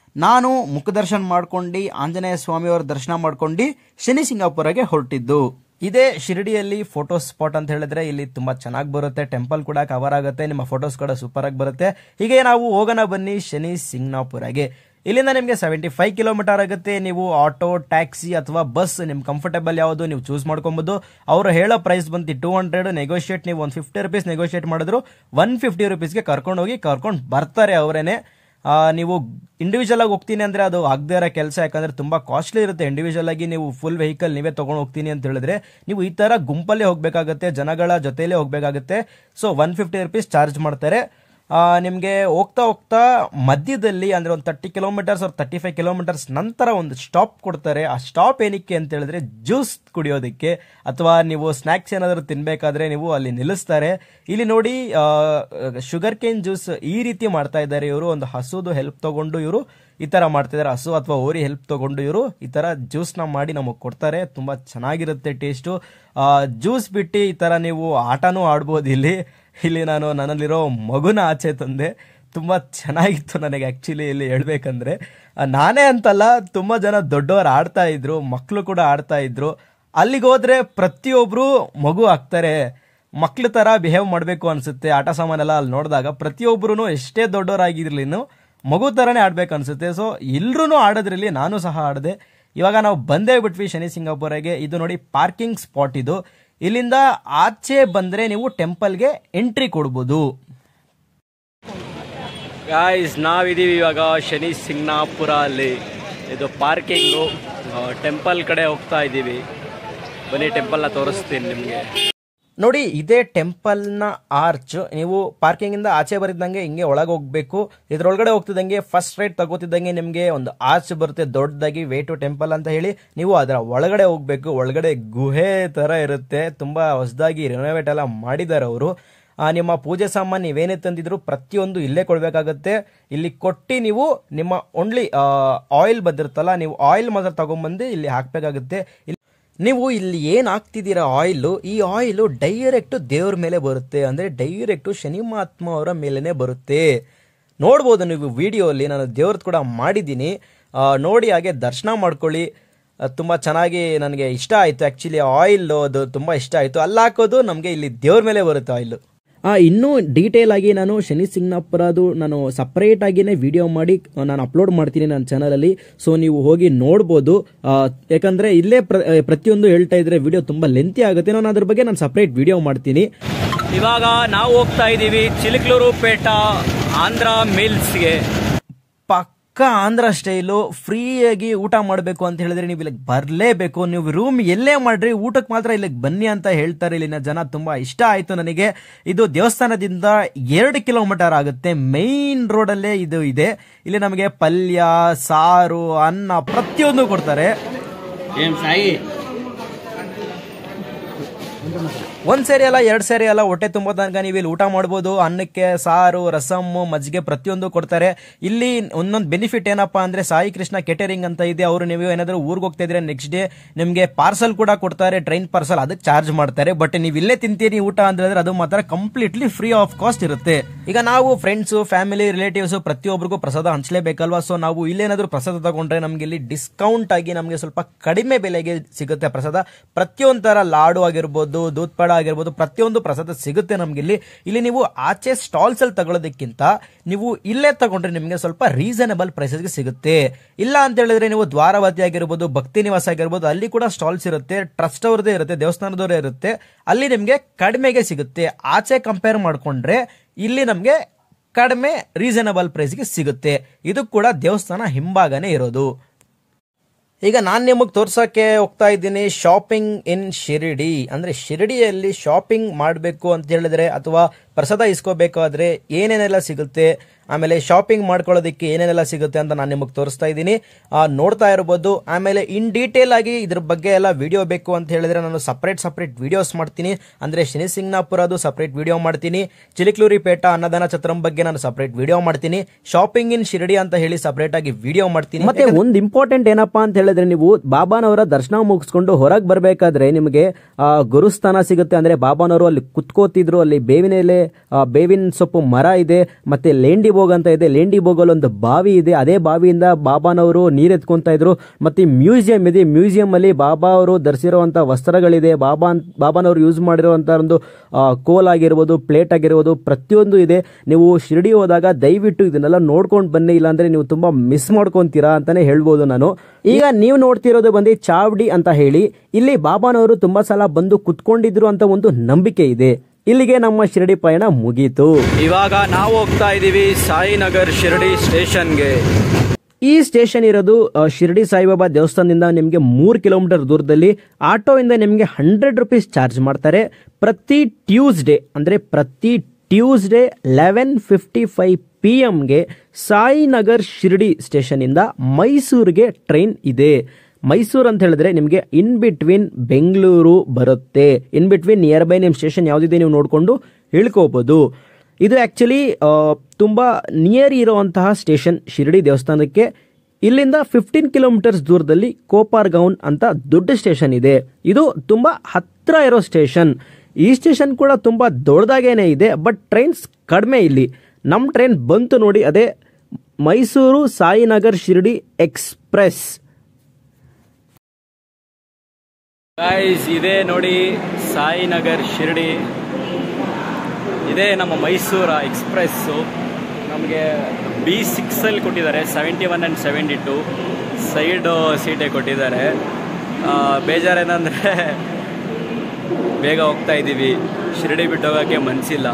ನಾನು ಮುಖದರ್ಶನ ಮಾಡ್ಕೊಂಡು ಆಂಜನೇಯ ಸ್ವಾಮಿಯವರ ದರ್ಶನ ಮಾಡ್ಕೊಂಡು ಶನಿ ಸಿಂಗಾಪುರಗೆ ಹೊರಟಿದ್ದು. ಇದೇ ಶಿರಡಿಯಲ್ಲಿ ಫೋಟೋ ಸ್ಪಾಟ್ ಅಂತ ಹೇಳಿದ್ರೆ ಇಲ್ಲಿ ತುಂಬಾ ಚೆನ್ನಾಗಿ ಬರುತ್ತೆ, ಟೆಂಪಲ್ ಕೂಡ ಕವರ್ ಆಗುತ್ತೆ, ನಿಮ್ಮ ಫೋಟೋಸ್ ಕೂಡ ಸೂಪರ್ ಆಗಿ ಬರುತ್ತೆ. ಹೀಗೆ ನಾವು ಹೋಗೋಣ ಬನ್ನಿ ಶನಿ ಸಿಂಗ್ನಾಪುರಗೆ. ಇಲ್ಲಿಂದ ನಿಮಗೆ ಸೆವೆಂಟಿ ಫೈವ್ ಕಿಲೋಮೀಟರ್ ಆಗುತ್ತೆ. ನೀವು ಆಟೋ, ಟ್ಯಾಕ್ಸಿ ಅಥವಾ ಬಸ್ ನಿಮ್ ಕಂಫರ್ಟೇಬಲ್ ಯಾವುದು ನೀವು ಚೂಸ್ ಮಾಡ್ಕೊಬಹುದು. ಅವರು ಹೇಳೋ ಪ್ರೈಸ್ ಬಂದು ಟೂ ಹಂಡ್ರೆಡ್ ನೆಗೋಷಿಯೇಟ್, ನೀವು ಒನ್ ಫಿಫ್ಟಿ ರುಪೀಸ್ ನೆಗೋಷಿಯೇಟ್ ಮಾಡಿದ್ರು ಒನ್ ಫಿಫ್ಟಿ ರುಪೀಸ್ಗೆ ಕರ್ಕೊಂಡು ಹೋಗಿ ಕರ್ಕೊಂಡು ಬರ್ತಾರೆ ಅವರೇನೆ. ನೀವು ಇಂಡಿವಿಜುವಲ್ ಆಗಿ ಹೋಗ್ತೀನಿ ಅಂದ್ರೆ ಅದು ಆಗದೇ ಇರೋ ಕೆಲಸ, ಯಾಕಂದ್ರೆ ತುಂಬಾ ಕಾಸ್ಟ್ಲಿ ಇರುತ್ತೆ. ಇಂಡಿವಿಜುವಲ್ ಆಗಿ ನೀವು ಫುಲ್ ವೆಹಿಕಲ್ ನೀವೇ ತಗೊಂಡು ಹೋಗ್ತೀನಿ ಅಂತ ಹೇಳಿದ್ರೆ ನೀವು ಈ ತರ ಗುಂಪಲ್ಲೇ ಹೋಗ್ಬೇಕಾಗುತ್ತೆ, ಜನಗಳ ಜೊತೆಲೇ ಹೋಗ್ಬೇಕಾಗುತ್ತೆ. So one fifty rupees charge ಮಾಡ್ತಾರೆ. ನಿಮಗೆ ಹೋಗ್ತಾ ಹೋಗ್ತಾ ಮಧ್ಯದಲ್ಲಿ ಅಂದ್ರೆ ಒಂದು ತರ್ಟಿ ಕಿಲೋಮೀಟರ್ಸ್ ಅವ್ರ ತರ್ಟಿ ಫೈವ್ ಕಿಲೋಮೀಟರ್ಸ್ ನಂತರ ಒಂದು ಸ್ಟಾಪ್ ಕೊಡ್ತಾರೆ. ಆ ಸ್ಟಾಪ್ ಏನಕ್ಕೆ ಅಂತ ಹೇಳಿದ್ರೆ ಜ್ಯೂಸ್ ಕುಡಿಯೋದಕ್ಕೆ ಅಥವಾ ನೀವು ಸ್ನಾಕ್ಸ್ ಏನಾದರೂ ತಿನ್ಬೇಕಾದ್ರೆ ನೀವು ಅಲ್ಲಿ ನಿಲ್ಲಿಸ್ತಾರೆ. ಇಲ್ಲಿ ನೋಡಿ ಶುಗರ್ ಕೇನ್ ಜ್ಯೂಸ್ ಈ ರೀತಿ ಮಾಡ್ತಾ ಇದ್ದಾರೆ ಇವರು. ಒಂದು ಹಸುದು ಹೆಲ್ಪ್ ತಗೊಂಡು ಇವರು ಈ ತರ ಮಾಡ್ತಿದ್ದಾರೆ, ಹಸು ಅಥವಾ ಓರಿ ಹೆಲ್ಪ್ ತಗೊಂಡು ಇವರು ಈ ತರ ಜ್ಯೂಸ್ ನ ಮಾಡಿ ನಮಗೆ ಕೊಡ್ತಾರೆ. ತುಂಬಾ ಚೆನ್ನಾಗಿರುತ್ತೆ ಟೇಸ್ಟು. ಜ್ಯೂಸ್ ಬಿಟ್ಟು ಈ ತರ ನೀವು ಆಟನೂ ಆಡ್ಬೋದು. ಇಲ್ಲಿ ಇಲ್ಲಿ ನಾನು ನನ್ನಲ್ಲಿರೋ ಮಗುನ ಆಚೆ ತಂದೆ. ತುಂಬಾ ಚೆನ್ನಾಗಿತ್ತು ನನಗೆ ಆಕ್ಚುಲಿ ಇಲ್ಲಿ ಹೇಳ್ಬೇಕಂದ್ರೆ. ನಾನೇ ಅಂತಲ್ಲ, ತುಂಬಾ ಜನ ದೊಡ್ಡವರು ಆಡ್ತಾ ಇದ್ರು, ಮಕ್ಕಳು ಕೂಡ ಆಡ್ತಾ ಇದ್ರು. ಅಲ್ಲಿಗೆ ಹೋದ್ರೆ ಪ್ರತಿಯೊಬ್ರು ಮಗು ಆಗ್ತಾರೆ, ಮಕ್ಳ ತರ ಬಿಹೇವ್ ಮಾಡಬೇಕು ಅನ್ಸುತ್ತೆ. ಆಟ ಸಾಮಾನೆಲ್ಲ ಅಲ್ಲಿ ನೋಡಿದಾಗ ಪ್ರತಿಯೊಬ್ರು ಎಷ್ಟೇ ದೊಡ್ಡವರಾಗಿರ್ಲಿನು ಮಗು ತರನೇ ಆಡ್ಬೇಕು ಅನ್ಸುತ್ತೆ. ಸೊ ಎಲ್ರೂ ಆಡೋದ್ರಲ್ಲಿ ನಾನು ಸಹ ಆಡದೆ. ಇವಾಗ ನಾವು ಬಂದೇ ಬಿಟ್ವಿ ಶನಿ ಸಿಂಗಾಪುರಗೆ. ಇದು ನೋಡಿ ಪಾರ್ಕಿಂಗ್ ಸ್ಪಾಟ್ ಇದು. ಇಲ್ಲಿಂದ ಆಚೆ ಬಂದ್ರೆ ನೀವು ಟೆಂಪಲ್ಗೆ ಎಂಟ್ರಿ ಕೊಡ್ಬೋದು. ಗಾಯ್ಸ್ ನಾವಿದೀವಿ ಇವಾಗ ಶನಿ ಸಿಂಗ್ನಾಪುರ ಅಲ್ಲಿ. ಇದು ಪಾರ್ಕಿಂಗು, ಟೆಂಪಲ್ ಕಡೆ ಹೋಗ್ತಾ ಇದ್ದೀವಿ. ಬನ್ನಿ ಟೆಂಪಲ್ನ ತೋರಿಸ್ತೀನಿ ನಿಮಗೆ. ನೋಡಿ ಇದೇ ಟೆಂಪಲ್ ನ ಆರ್ಚ್. ನೀವು ಪಾರ್ಕಿಂಗ್ ಇಂದ ಆಚೆ ಬರಿದ್ದಂಗೆ ಹಿಂಗೆ ಒಳಗೆ ಹೋಗ್ಬೇಕು. ಇದ್ರೊಳಗಡೆ ಹೋಗ್ತಿದ್ದಂಗೆ ಫಸ್ಟ್ ರೈಟ್ ತಗೋತಿದ್ದಂಗೆ ನಿಮ್ಗೆ ಒಂದು ಆರ್ಚ್ ಬರುತ್ತೆ ದೊಡ್ಡದಾಗಿ, ವೇ ಟು ಟೆಂಪಲ್ ಅಂತ ಹೇಳಿ. ನೀವು ಅದರ ಒಳಗಡೆ ಹೋಗ್ಬೇಕು. ಒಳಗಡೆ ಗುಹೆ ತರ ಇರುತ್ತೆ, ತುಂಬಾ ಹೊಸದಾಗಿ ರಿನೋವೇಟ್ ಎಲ್ಲ ಮಾಡಿದ್ದಾರೆ ಅವರು. ನಿಮ್ಮ ಪೂಜೆ ಸಾಮಾನು ನೀವೇನೇ ತಂದಿದ್ರು ಪ್ರತಿಯೊಂದು ಇಲ್ಲೇ ಕೊಡ್ಬೇಕಾಗತ್ತೆ. ಇಲ್ಲಿ ಕೊಟ್ಟು ನೀವು ನಿಮ್ಮ ಓನ್ಲಿ ಆಯಿಲ್ ಬಂದಿರುತ್ತಲ್ಲ, ನೀವು ಆಯಿಲ್ ಮಾತ್ರ ತಗೊಂಡ್ಬಂದು ಇಲ್ಲಿ ಹಾಕ್ಬೇಕಾಗುತ್ತೆ. ನೀವು ಇಲ್ಲಿ ಏನ್ ಹಾಕ್ತಿದ್ದೀರಾ ಆಯಿಲ್, ಈ ಆಯಿಲ್ ಡೈರೆಕ್ಟ್ ದೇವ್ರ ಮೇಲೆ ಬರುತ್ತೆ, ಅಂದ್ರೆ ಡೈರೆಕ್ಟ್ ಶನಿ ಮಹಾತ್ಮ ಅವರ ಮೇಲೆನೆ ಬರುತ್ತೆ. ನೋಡ್ಬೋದು ನೀವು ವಿಡಿಯೋ ಅಲ್ಲಿ, ನಾನು ದೇವ್ರದ್ದು ಕೂಡ ಮಾಡಿದ್ದೀನಿ ನೋಡಿ. ಹಾಗೆ ದರ್ಶನ ಮಾಡ್ಕೊಳ್ಳಿ. ತುಂಬಾ ಚೆನ್ನಾಗಿ ನನಗೆ ಇಷ್ಟ ಆಯ್ತು ಆಕ್ಚುಲಿ. ಆಯಿಲ್ ಅದು ತುಂಬಾ ಇಷ್ಟ ಆಯ್ತು. ಅಲ್ಲಿ ಹಾಕೋದು ನಮಗೆ ಇಲ್ಲಿ ದೇವ್ರ ಮೇಲೆ ಬರುತ್ತೆ ಆಯಿಲ್. ಇನ್ನೂ ಡೀಟೇಲ್ ಆಗಿ ನಾನು ಶನಿ ಸಿಂಗ್ನಾಪುರದು ನಾನು ಸಪರೇಟ್ ಆಗಿನೇ ವಿಡಿಯೋ ಮಾಡಿ ನಾನು ಅಪ್ಲೋಡ್ ಮಾಡ್ತೀನಿ ನನ್ನ ಚಾನಲಲ್ಲಿ. ಸೊ ನೀವು ಹೋಗಿ ನೋಡ್ಬೋದು. ಯಾಕಂದ್ರೆ ಇಲ್ಲೇ ಪ್ರತಿಯೊಂದು ಹೇಳ್ತಾ ಇದ್ರೆ ವಿಡಿಯೋ ತುಂಬಾ ಲೆಂತಿ ಆಗುತ್ತೆ. ನಾನು ಅದ್ರ ಬಗ್ಗೆ ನಾನು ಸಪರೇಟ್ ವಿಡಿಯೋ ಮಾಡ್ತೀನಿ. ಇವಾಗ ನಾವು ಹೋಗ್ತಾ ಇದ್ದೀವಿ ಚಿಲಕ್ಲೂರು ಪೇಟ ಆಂಧ್ರ ಮಿಲ್ಸ್ಗೆ. ಪಕ್ಕ ಆಂಧ್ರ ಸ್ಟೈಲು ಫ್ರೀಯಾಗಿ ಊಟ ಮಾಡಬೇಕು ಅಂತ ಹೇಳಿದ್ರೆ ನೀವು ಇಲ್ಲಿಗೆ ಬರಲೇಬೇಕು. ನೀವು ರೂಮ್ ಎಲ್ಲೇ ಮಾಡ್ರಿ ಊಟಕ್ಕೆ ಮಾತ್ರ ಇಲ್ಲಿಗೆ ಬನ್ನಿ ಅಂತ ಹೇಳ್ತಾರೆ ಇಲ್ಲಿನ ಜನ. ತುಂಬಾ ಇಷ್ಟ ಆಯ್ತು ನನಗೆ. ಇದು ದೇವಸ್ಥಾನದಿಂದ ಎರಡು ಕಿಲೋಮೀಟರ್ ಆಗುತ್ತೆ, ಮೈನ್ ರೋಡ್ ಅಲ್ಲೇ ಇದು ಇದೆ. ಇಲ್ಲಿ ನಮಗೆ ಪಲ್ಯ, ಸಾರು, ಅನ್ನ ಪ್ರತಿಯೊಂದು ಕೊಡ್ತಾರೆ. ಒಂದ್ ಸೇರಿ ಅಲ್ಲ, ಎರಡ್ ಸೇರಿ ಅಲ್ಲ, ಹೊಟ್ಟೆ ತುಂಬೋ ತನಕ ನೀವು ಇಲ್ಲಿ ಊಟ ಮಾಡಬಹುದು. ಅನ್ನಕ್ಕೆ ಸಾರು, ರಸಮ್ಮು, ಮಜ್ಜಿಗೆ ಪ್ರತಿಯೊಂದು ಕೊಡ್ತಾರೆ. ಇಲ್ಲಿ ಒಂದೊಂದು ಬೆನಿಫಿಟ್ ಏನಪ್ಪಾ ಅಂದ್ರೆ ಸಾಯಿ ಕೃಷ್ಣ ಕೇಟರಿಂಗ್ ಅಂತ ಇದೆ. ಅವರು ನೀವು ಏನಾದ್ರು ಊರಿಗೆ ಹೋಗ್ತಾ ಇದ್ರೆ ನೆಕ್ಸ್ಟ್ ಡೇ ನಿಮ್ಗೆ ಪಾರ್ಸಲ್ ಕೂಡ ಕೊಡ್ತಾರೆ, ಟ್ರೈನ್ ಪಾರ್ಸಲ್. ಅದಕ್ಕೆ ಚಾರ್ಜ್ ಮಾಡ್ತಾರೆ. ಬಟ್ ನೀವು ಇಲ್ಲೇ ತಿಂತೀರಿ ಊಟ ಅಂತ ಹೇಳಿದ್ರೆ ಅದು ಮಾತ್ರ ಕಂಪ್ಲೀಟ್ಲಿ ಫ್ರೀ ಆಫ್ ಕಾಸ್ಟ್ ಇರುತ್ತೆ. ಈಗ ನಾವು ಫ್ರೆಂಡ್ಸ್, ಫ್ಯಾಮಿಲಿ, ರಿಲೇಟಿವ್ಸ್ ಪ್ರತಿಯೊಬ್ಬರಿಗೂ ಪ್ರಸಾದ ಹಂಚಲೇಬೇಕಲ್ವಾ. ಸೊ ನಾವು ಇಲ್ಲೇನಾದ್ರೂ ಪ್ರಸಾದ ತಗೊಂಡ್ರೆ ನಮ್ಗೆ ಇಲ್ಲಿ ಡಿಸ್ಕೌಂಟ್ ಆಗಿ ನಮ್ಗೆ ಸ್ವಲ್ಪ ಕಡಿಮೆ ಬೆಲೆಗೆ ಸಿಗುತ್ತೆ ಪ್ರಸಾದ. ಪ್ರತಿಯೊಂದು ತರ ಲಾಡು ಆಗಿರ್ಬೋದು, ದೂದ್ ಪೇಡ ಆಗಿರ್ಬೋದು, ಪ್ರತಿಯೊಂದು ಪ್ರಸಾದ ಸಿಗುತ್ತೆ ನಮ್ಗೆ ಇಲ್ಲಿ. ಇಲ್ಲಿ ನೀವು ಆಚೆ ಸ್ಟಾಲ್ಸ್ ಅಲ್ಲಿ ತಗೊಳ್ಳೋದಕ್ಕಿಂತ ನೀವು ಇಲ್ಲೇ ತಗೊಂಡ್ರೆ ನಿಮಗೆ ಸ್ವಲ್ಪ ರೀಸನಬಲ್ ಪ್ರೈಸಸ್ಗೆ ಸಿಗುತ್ತೆ. ಇಲ್ಲ ಅಂತ ಹೇಳಿದ್ರೆ ನೀವು ದ್ವಾರವತಿ ಆಗಿರ್ಬೋದು, ಭಕ್ತಿ ನಿವಾಸ ಆಗಿರ್ಬೋದು, ಅಲ್ಲಿ ಕೂಡ ಸ್ಟಾಲ್ಸ್ ಇರುತ್ತೆ, ಟ್ರಸ್ಟ್ ಅವ್ರದೇ ಇರುತ್ತೆ, ದೇವಸ್ಥಾನದವರೇ ಇರುತ್ತೆ. ಅಲ್ಲಿ ನಿಮ್ಗೆ ಕಡಿಮೆಗೆ ಸಿಗುತ್ತೆ. ಆಚೆ ಕಂಪೇರ್ ಮಾಡ್ಕೊಂಡ್ರೆ ಇಲ್ಲಿ ನಮ್ಗೆ ಕಡಿಮೆ ರೀಸನಬಲ್ ಪ್ರೈಸ್ಗೆ ಸಿಗುತ್ತೆ. ಇದು ಕೂಡ ದೇವಸ್ಥಾನ ಹಿಂಭಾಗನೇ ಇರೋದು. ಈಗ ನಾನು ನಿಮಗೆ ತೋರ್ಸಕ್ಕೆ ಹೋಗ್ತಾ ಇದ್ದೀನಿ ಶಾಪಿಂಗ್ ಇನ್ ಶಿರಡಿ. ಅಂದ್ರೆ ಶಿರಡಿಯಲ್ಲಿ ಶಾಪಿಂಗ್ ಮಾಡಬೇಕು ಅಂತ ಹೇಳಿದ್ರೆ ಅಥವಾ ಪ್ರಸಾದ ಇಸ್ಕೋಬೇಕಾದ್ರೆ ಏನೇನೆಲ್ಲ ಸಿಗುತ್ತೆ, ಆಮೇಲೆ ಶಾಪಿಂಗ್ ಮಾಡ್ಕೊಳ್ಳೋದಕ್ಕೆ ಏನೇನೆಲ್ಲ ಸಿಗುತ್ತೆ ಅಂತ ನಾನು ನಿಮಗೆ ತೋರಿಸ್ತಾ ಇದ್ದೀನಿ, ನೋಡ್ತಾ ಇರಬಹುದು. ಆಮೇಲೆ ಇನ್ ಡೀಟೇಲ್ ಆಗಿ ಇದ್ರ ಬಗ್ಗೆ ಎಲ್ಲ ವಿಡಿಯೋ ಬೇಕು ಅಂತ ಹೇಳಿದ್ರೆ ನಾನು ಸಪರೇಟ್ ಸಪರೇಟ್ ವಿಡಿಯೋಸ್ ಮಾಡ್ತೀನಿ. ಅಂದ್ರೆ ಶನಿ ಸಿಂಗ್ನಾಪುರದು ಸಪರೇಟ್ ವಿಡಿಯೋ ಮಾಡ್ತೀನಿ, ಚಿಲಕ್ಲೂರಿ ಪೇಟ ಅನ್ನದಾನ ಛತ್ರಂ ಬಗ್ಗೆ ನಾನು ಸಪರೇಟ್ ವಿಡಿಯೋ ಮಾಡ್ತೀನಿ, ಶಾಪಿಂಗ್ ಇನ್ ಶಿರಡಿ ಅಂತ ಹೇಳಿ ಸಪರೇಟ್ ಆಗಿ ವಿಡಿಯೋ ಮಾಡ್ತೀನಿ. ಮತ್ತೆ ಒಂದು ಇಂಪಾರ್ಟೆಂಟ್ ಏನಪ್ಪಾ ಅಂತ ಹೇಳಿದ್ರೆ ನೀವು ಬಾಬಾನವರ ದರ್ಶನ ಮುಗಿಸ್ಕೊಂಡು ಹೊರಗೆ ಬರಬೇಕಾದ್ರೆ ನಿಮಗೆ ಗುರುಸ್ಥಾನ ಸಿಗುತ್ತೆ. ಅಂದ್ರೆ ಬಾಬಾನವರು ಅಲ್ಲಿ ಕುತ್ಕೋತಿದ್ರು, ಅಲ್ಲಿ ಬೇವಿನ ಎಲೆ ಆ, ಬೇವಿನ ಸೊಪ್ಪು ಮರ ಇದೆ, ಮತ್ತೆ ಲೇಂಡಿ ಬೋಗ್ ಅಂತ ಇದೆ. ಲೇಂಡಿ ಬೋಗಲ್ಲಿ ಒಂದು ಬಾವಿ ಇದೆ, ಅದೇ ಬಾವಿಯಿಂದ ಬಾಬಾನವರು ನೀರ್ ಎತ್ಕೊಂತ ಇದ್ರು. ಮತ್ತೆ ಮ್ಯೂಸಿಯಂ ಇದೆ, ಮ್ಯೂಸಿಯಂ ಅಲ್ಲಿ ಬಾಬಾ ಅವರು ಧರಿಸಿರುವಂತ ವಸ್ತ್ರಗಳಿದೆ, ಬಾಬಾ ಬಾಬಾನವರು ಯೂಸ್ ಮಾಡಿರುವಂತ ಒಂದು ಆ, ಕೋಲ್ ಆಗಿರ್ಬೋದು, ಪ್ಲೇಟ್ ಆಗಿರ್ಬೋದು, ಪ್ರತಿಯೊಂದು ಇದೆ. ನೀವು ಶಿರಡಿ ಹೋದಾಗ ದಯವಿಟ್ಟು ಇದನ್ನೆಲ್ಲ ನೋಡ್ಕೊಂಡು ಬನ್ನಿ, ಇಲ್ಲಾಂದ್ರೆ ನೀವು ತುಂಬಾ ಮಿಸ್ ಮಾಡ್ಕೊಂತೀರಾ ಅಂತಾನೆ ಹೇಳ್ಬೋದು ನಾನು. ಈಗ ನೀವು ನೋಡ್ತಿರೋದು ಬಂದು ಚಾವಡಿ ಅಂತ ಹೇಳಿ, ಇಲ್ಲಿ ಬಾಬಾನವರು ತುಂಬಾ ಸಲ ಬಂದು ಕುತ್ಕೊಂಡಿದ್ರು ಅಂತ ಒಂದು ನಂಬಿಕೆ ಇದೆ. ಇಲ್ಲಿಗೆ ನಮ್ಮ ಶಿರಡಿ ಪಯಣ ಮುಗೀತು. ಇವಾಗ ನಾವು ಹೋಗ್ತಾ ಇದೀವಿ ಸಾಯಿನಗರ್ ಶಿರಡಿ ಸ್ಟೇಷನ್ಗೆ. ಈ ಸ್ಟೇಷನ್ ಇರೋದು ಆ, ಶಿರಡಿ ಸಾಯಿಬಾಬಾ ದೇವಸ್ಥಾನದಿಂದ ನಿಮಗೆ ಮೂರು ಕಿಲೋಮೀಟರ್ ದೂರದಲ್ಲಿ. ಆಟೋಯಿಂದ ನಿಮಗೆ ಹಂಡ್ರೆಡ್ ರುಪೀಸ್ ಚಾರ್ಜ್ ಮಾಡ್ತಾರೆ. ಪ್ರತಿ ಟ್ಯೂಸ್ಡೇ ಅಂದರೆ ಪ್ರತಿ Tuesday eleven fifty five P ಎಮ್ಗೆ ಸಾಯಿನಗರ್ ಶಿರಡಿ ಸ್ಟೇಷನಿಂದ ಮೈಸೂರಿಗೆ ಟ್ರೈನ್ ಇದೆ. ಮೈಸೂರು ಅಂತ ಹೇಳಿದ್ರೆ ನಿಮಗೆ ಇನ್ ಬಿಟ್ವೀನ್ ಬೆಂಗಳೂರು ಬರುತ್ತೆ. ಇನ್ ಬಿಟ್ವೀನ್ ನಿಯರ್ ಬೈ ನಿಮ್ಮ ಸ್ಟೇಷನ್ ಯಾವುದಿದೆ ನೀವು ನೋಡಿಕೊಂಡು ಇಳ್ಕೋಬಹುದು. ಇದು ಆ್ಯಕ್ಚುಲಿ ತುಂಬ ನಿಯರ್ ಇರುವಂತಹ ಸ್ಟೇಷನ್ ಶಿರಡಿ ದೇವಸ್ಥಾನಕ್ಕೆ. ಇಲ್ಲಿಂದ ಫಿಫ್ಟೀನ್ ಕಿಲೋಮೀಟರ್ಸ್ ದೂರದಲ್ಲಿ ಕೋಪಾರ್ಗೌನ್ ಅಂತ ದೊಡ್ಡ ಸ್ಟೇಷನ್ ಇದೆ. ಇದು ತುಂಬ ಹತ್ರ ಇರೋ ಸ್ಟೇಷನ್. ಈ ಸ್ಟೇಷನ್ ಕೂಡ ತುಂಬ ದೊಡ್ಡದಾಗೇನೆ ಇದೆ, ಬಟ್ ಟ್ರೈನ್ಸ್ ಕಡಿಮೆ ಇಲ್ಲಿ. ನಮ್ಮ ಟ್ರೈನ್ ಬಂತು ನೋಡಿ, ಅದೇ ಮೈಸೂರು ಸಾಯಿನಗರ್ ಶಿರಡಿ ಎಕ್ಸ್ಪ್ರೆಸ್. ಗೈಸ್ ಇದೇ ನೋಡಿ ಸಾಯಿನಗರ್ ಶಿರಡಿ, ಇದೇ ನಮ್ಮ ಮೈಸೂರ ಎಕ್ಸ್ಪ್ರೆಸ್ಸು. ನಮಗೆ ಬಿ ಸಿಕ್ಸಲ್ಲಿ ಕೊಟ್ಟಿದ್ದಾರೆ, seventy one and seventy two side ಸೀಟೇ ಕೊಟ್ಟಿದ್ದಾರೆ. ಬೇಜಾರೇನಂದರೆ ಬೇಗ ಹೋಗ್ತಾ ಇದ್ದೀವಿ, ಶಿರಡಿ ಬಿಟ್ಟು ಹೋಗೋಕ್ಕೆ ಮನಸ್ಸಿಲ್ಲ.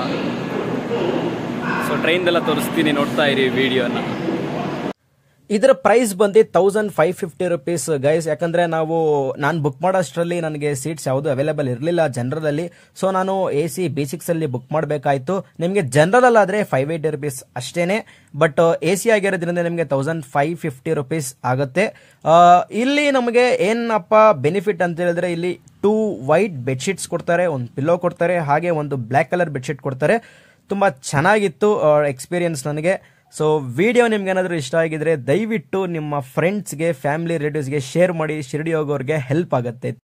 ಸೊ ಟ್ರೈನ್ದೆಲ್ಲ ತೋರಿಸ್ತೀನಿ, ನೋಡ್ತಾ ಇರಿ ವಿಡಿಯೋನ. ಇದರ ಪ್ರೈಸ್ ಬಂದು thousand five fifty rupees guys. ಯಾಕಂದ್ರೆ ನಾವು ನಾನು ಬುಕ್ ಮಾಡೋಷ್ಟರಲ್ಲಿ ನನಗೆ ಸೀಟ್ಸ್ ಯಾವುದು ಅವೈಲೇಬಲ್ ಇರಲಿಲ್ಲ ಜನರಲಲ್ಲಿ. ಸೊ ನಾನು ಎ ಸಿ ಬಿ ಸಿಕ್ಸ್ ಅಲ್ಲಿ ಬುಕ್ ಮಾಡಬೇಕಾಯ್ತು. ನಿಮಗೆ ಜನರಲ್ ಆದ್ರೆ ಫೈವ್ ಏಯ್ಟಿ ರುಪೀಸ್ ಅಷ್ಟೇನೆ, ಬಟ್ ಎ ಸಿ ಆಗಿರೋದ್ರಿಂದ ನಿಮಗೆ ತೌಸಂಡ್ ಫೈವ್ ಫಿಫ್ಟಿ ರುಪೀಸ್ ಆಗುತ್ತೆ. ಇಲ್ಲಿ ನಮಗೆ ಏನಪ್ಪ ಬೆನಿಫಿಟ್ ಅಂತ ಹೇಳಿದ್ರೆ, ಇಲ್ಲಿ ಟೂ ವೈಟ್ ಬೆಡ್ಶೀಟ್ಸ್ ಕೊಡ್ತಾರೆ, ಒಂದು ಪಿಲ್ಲೋ ಕೊಡ್ತಾರೆ, ಹಾಗೆ ಒಂದು ಬ್ಲ್ಯಾಕ್ ಕಲರ್ ಬೆಡ್ಶೀಟ್ ಕೊಡ್ತಾರೆ. ತುಂಬ ಚೆನ್ನಾಗಿತ್ತು ಎಕ್ಸ್ಪೀರಿಯನ್ಸ್ ನನಗೆ. ಸೊ ವಿಡಿಯೋ ನಿಮ್ಗೆ ಏನಾದರೂ ಇಷ್ಟ ಆಗಿದ್ರೆ ದಯವಿಟ್ಟು ನಿಮ್ಮ ಫ್ರೆಂಡ್ಸ್ಗೆ, ಫ್ಯಾಮಿಲಿ ರಿಲೇಟಿವ್ಸ್ಗೆ ಶೇರ್ ಮಾಡಿ. ಶಿರಡಿ ಹೋಗೋರಿಗೆ ಹೆಲ್ಪ್ ಆಗುತ್ತೆ.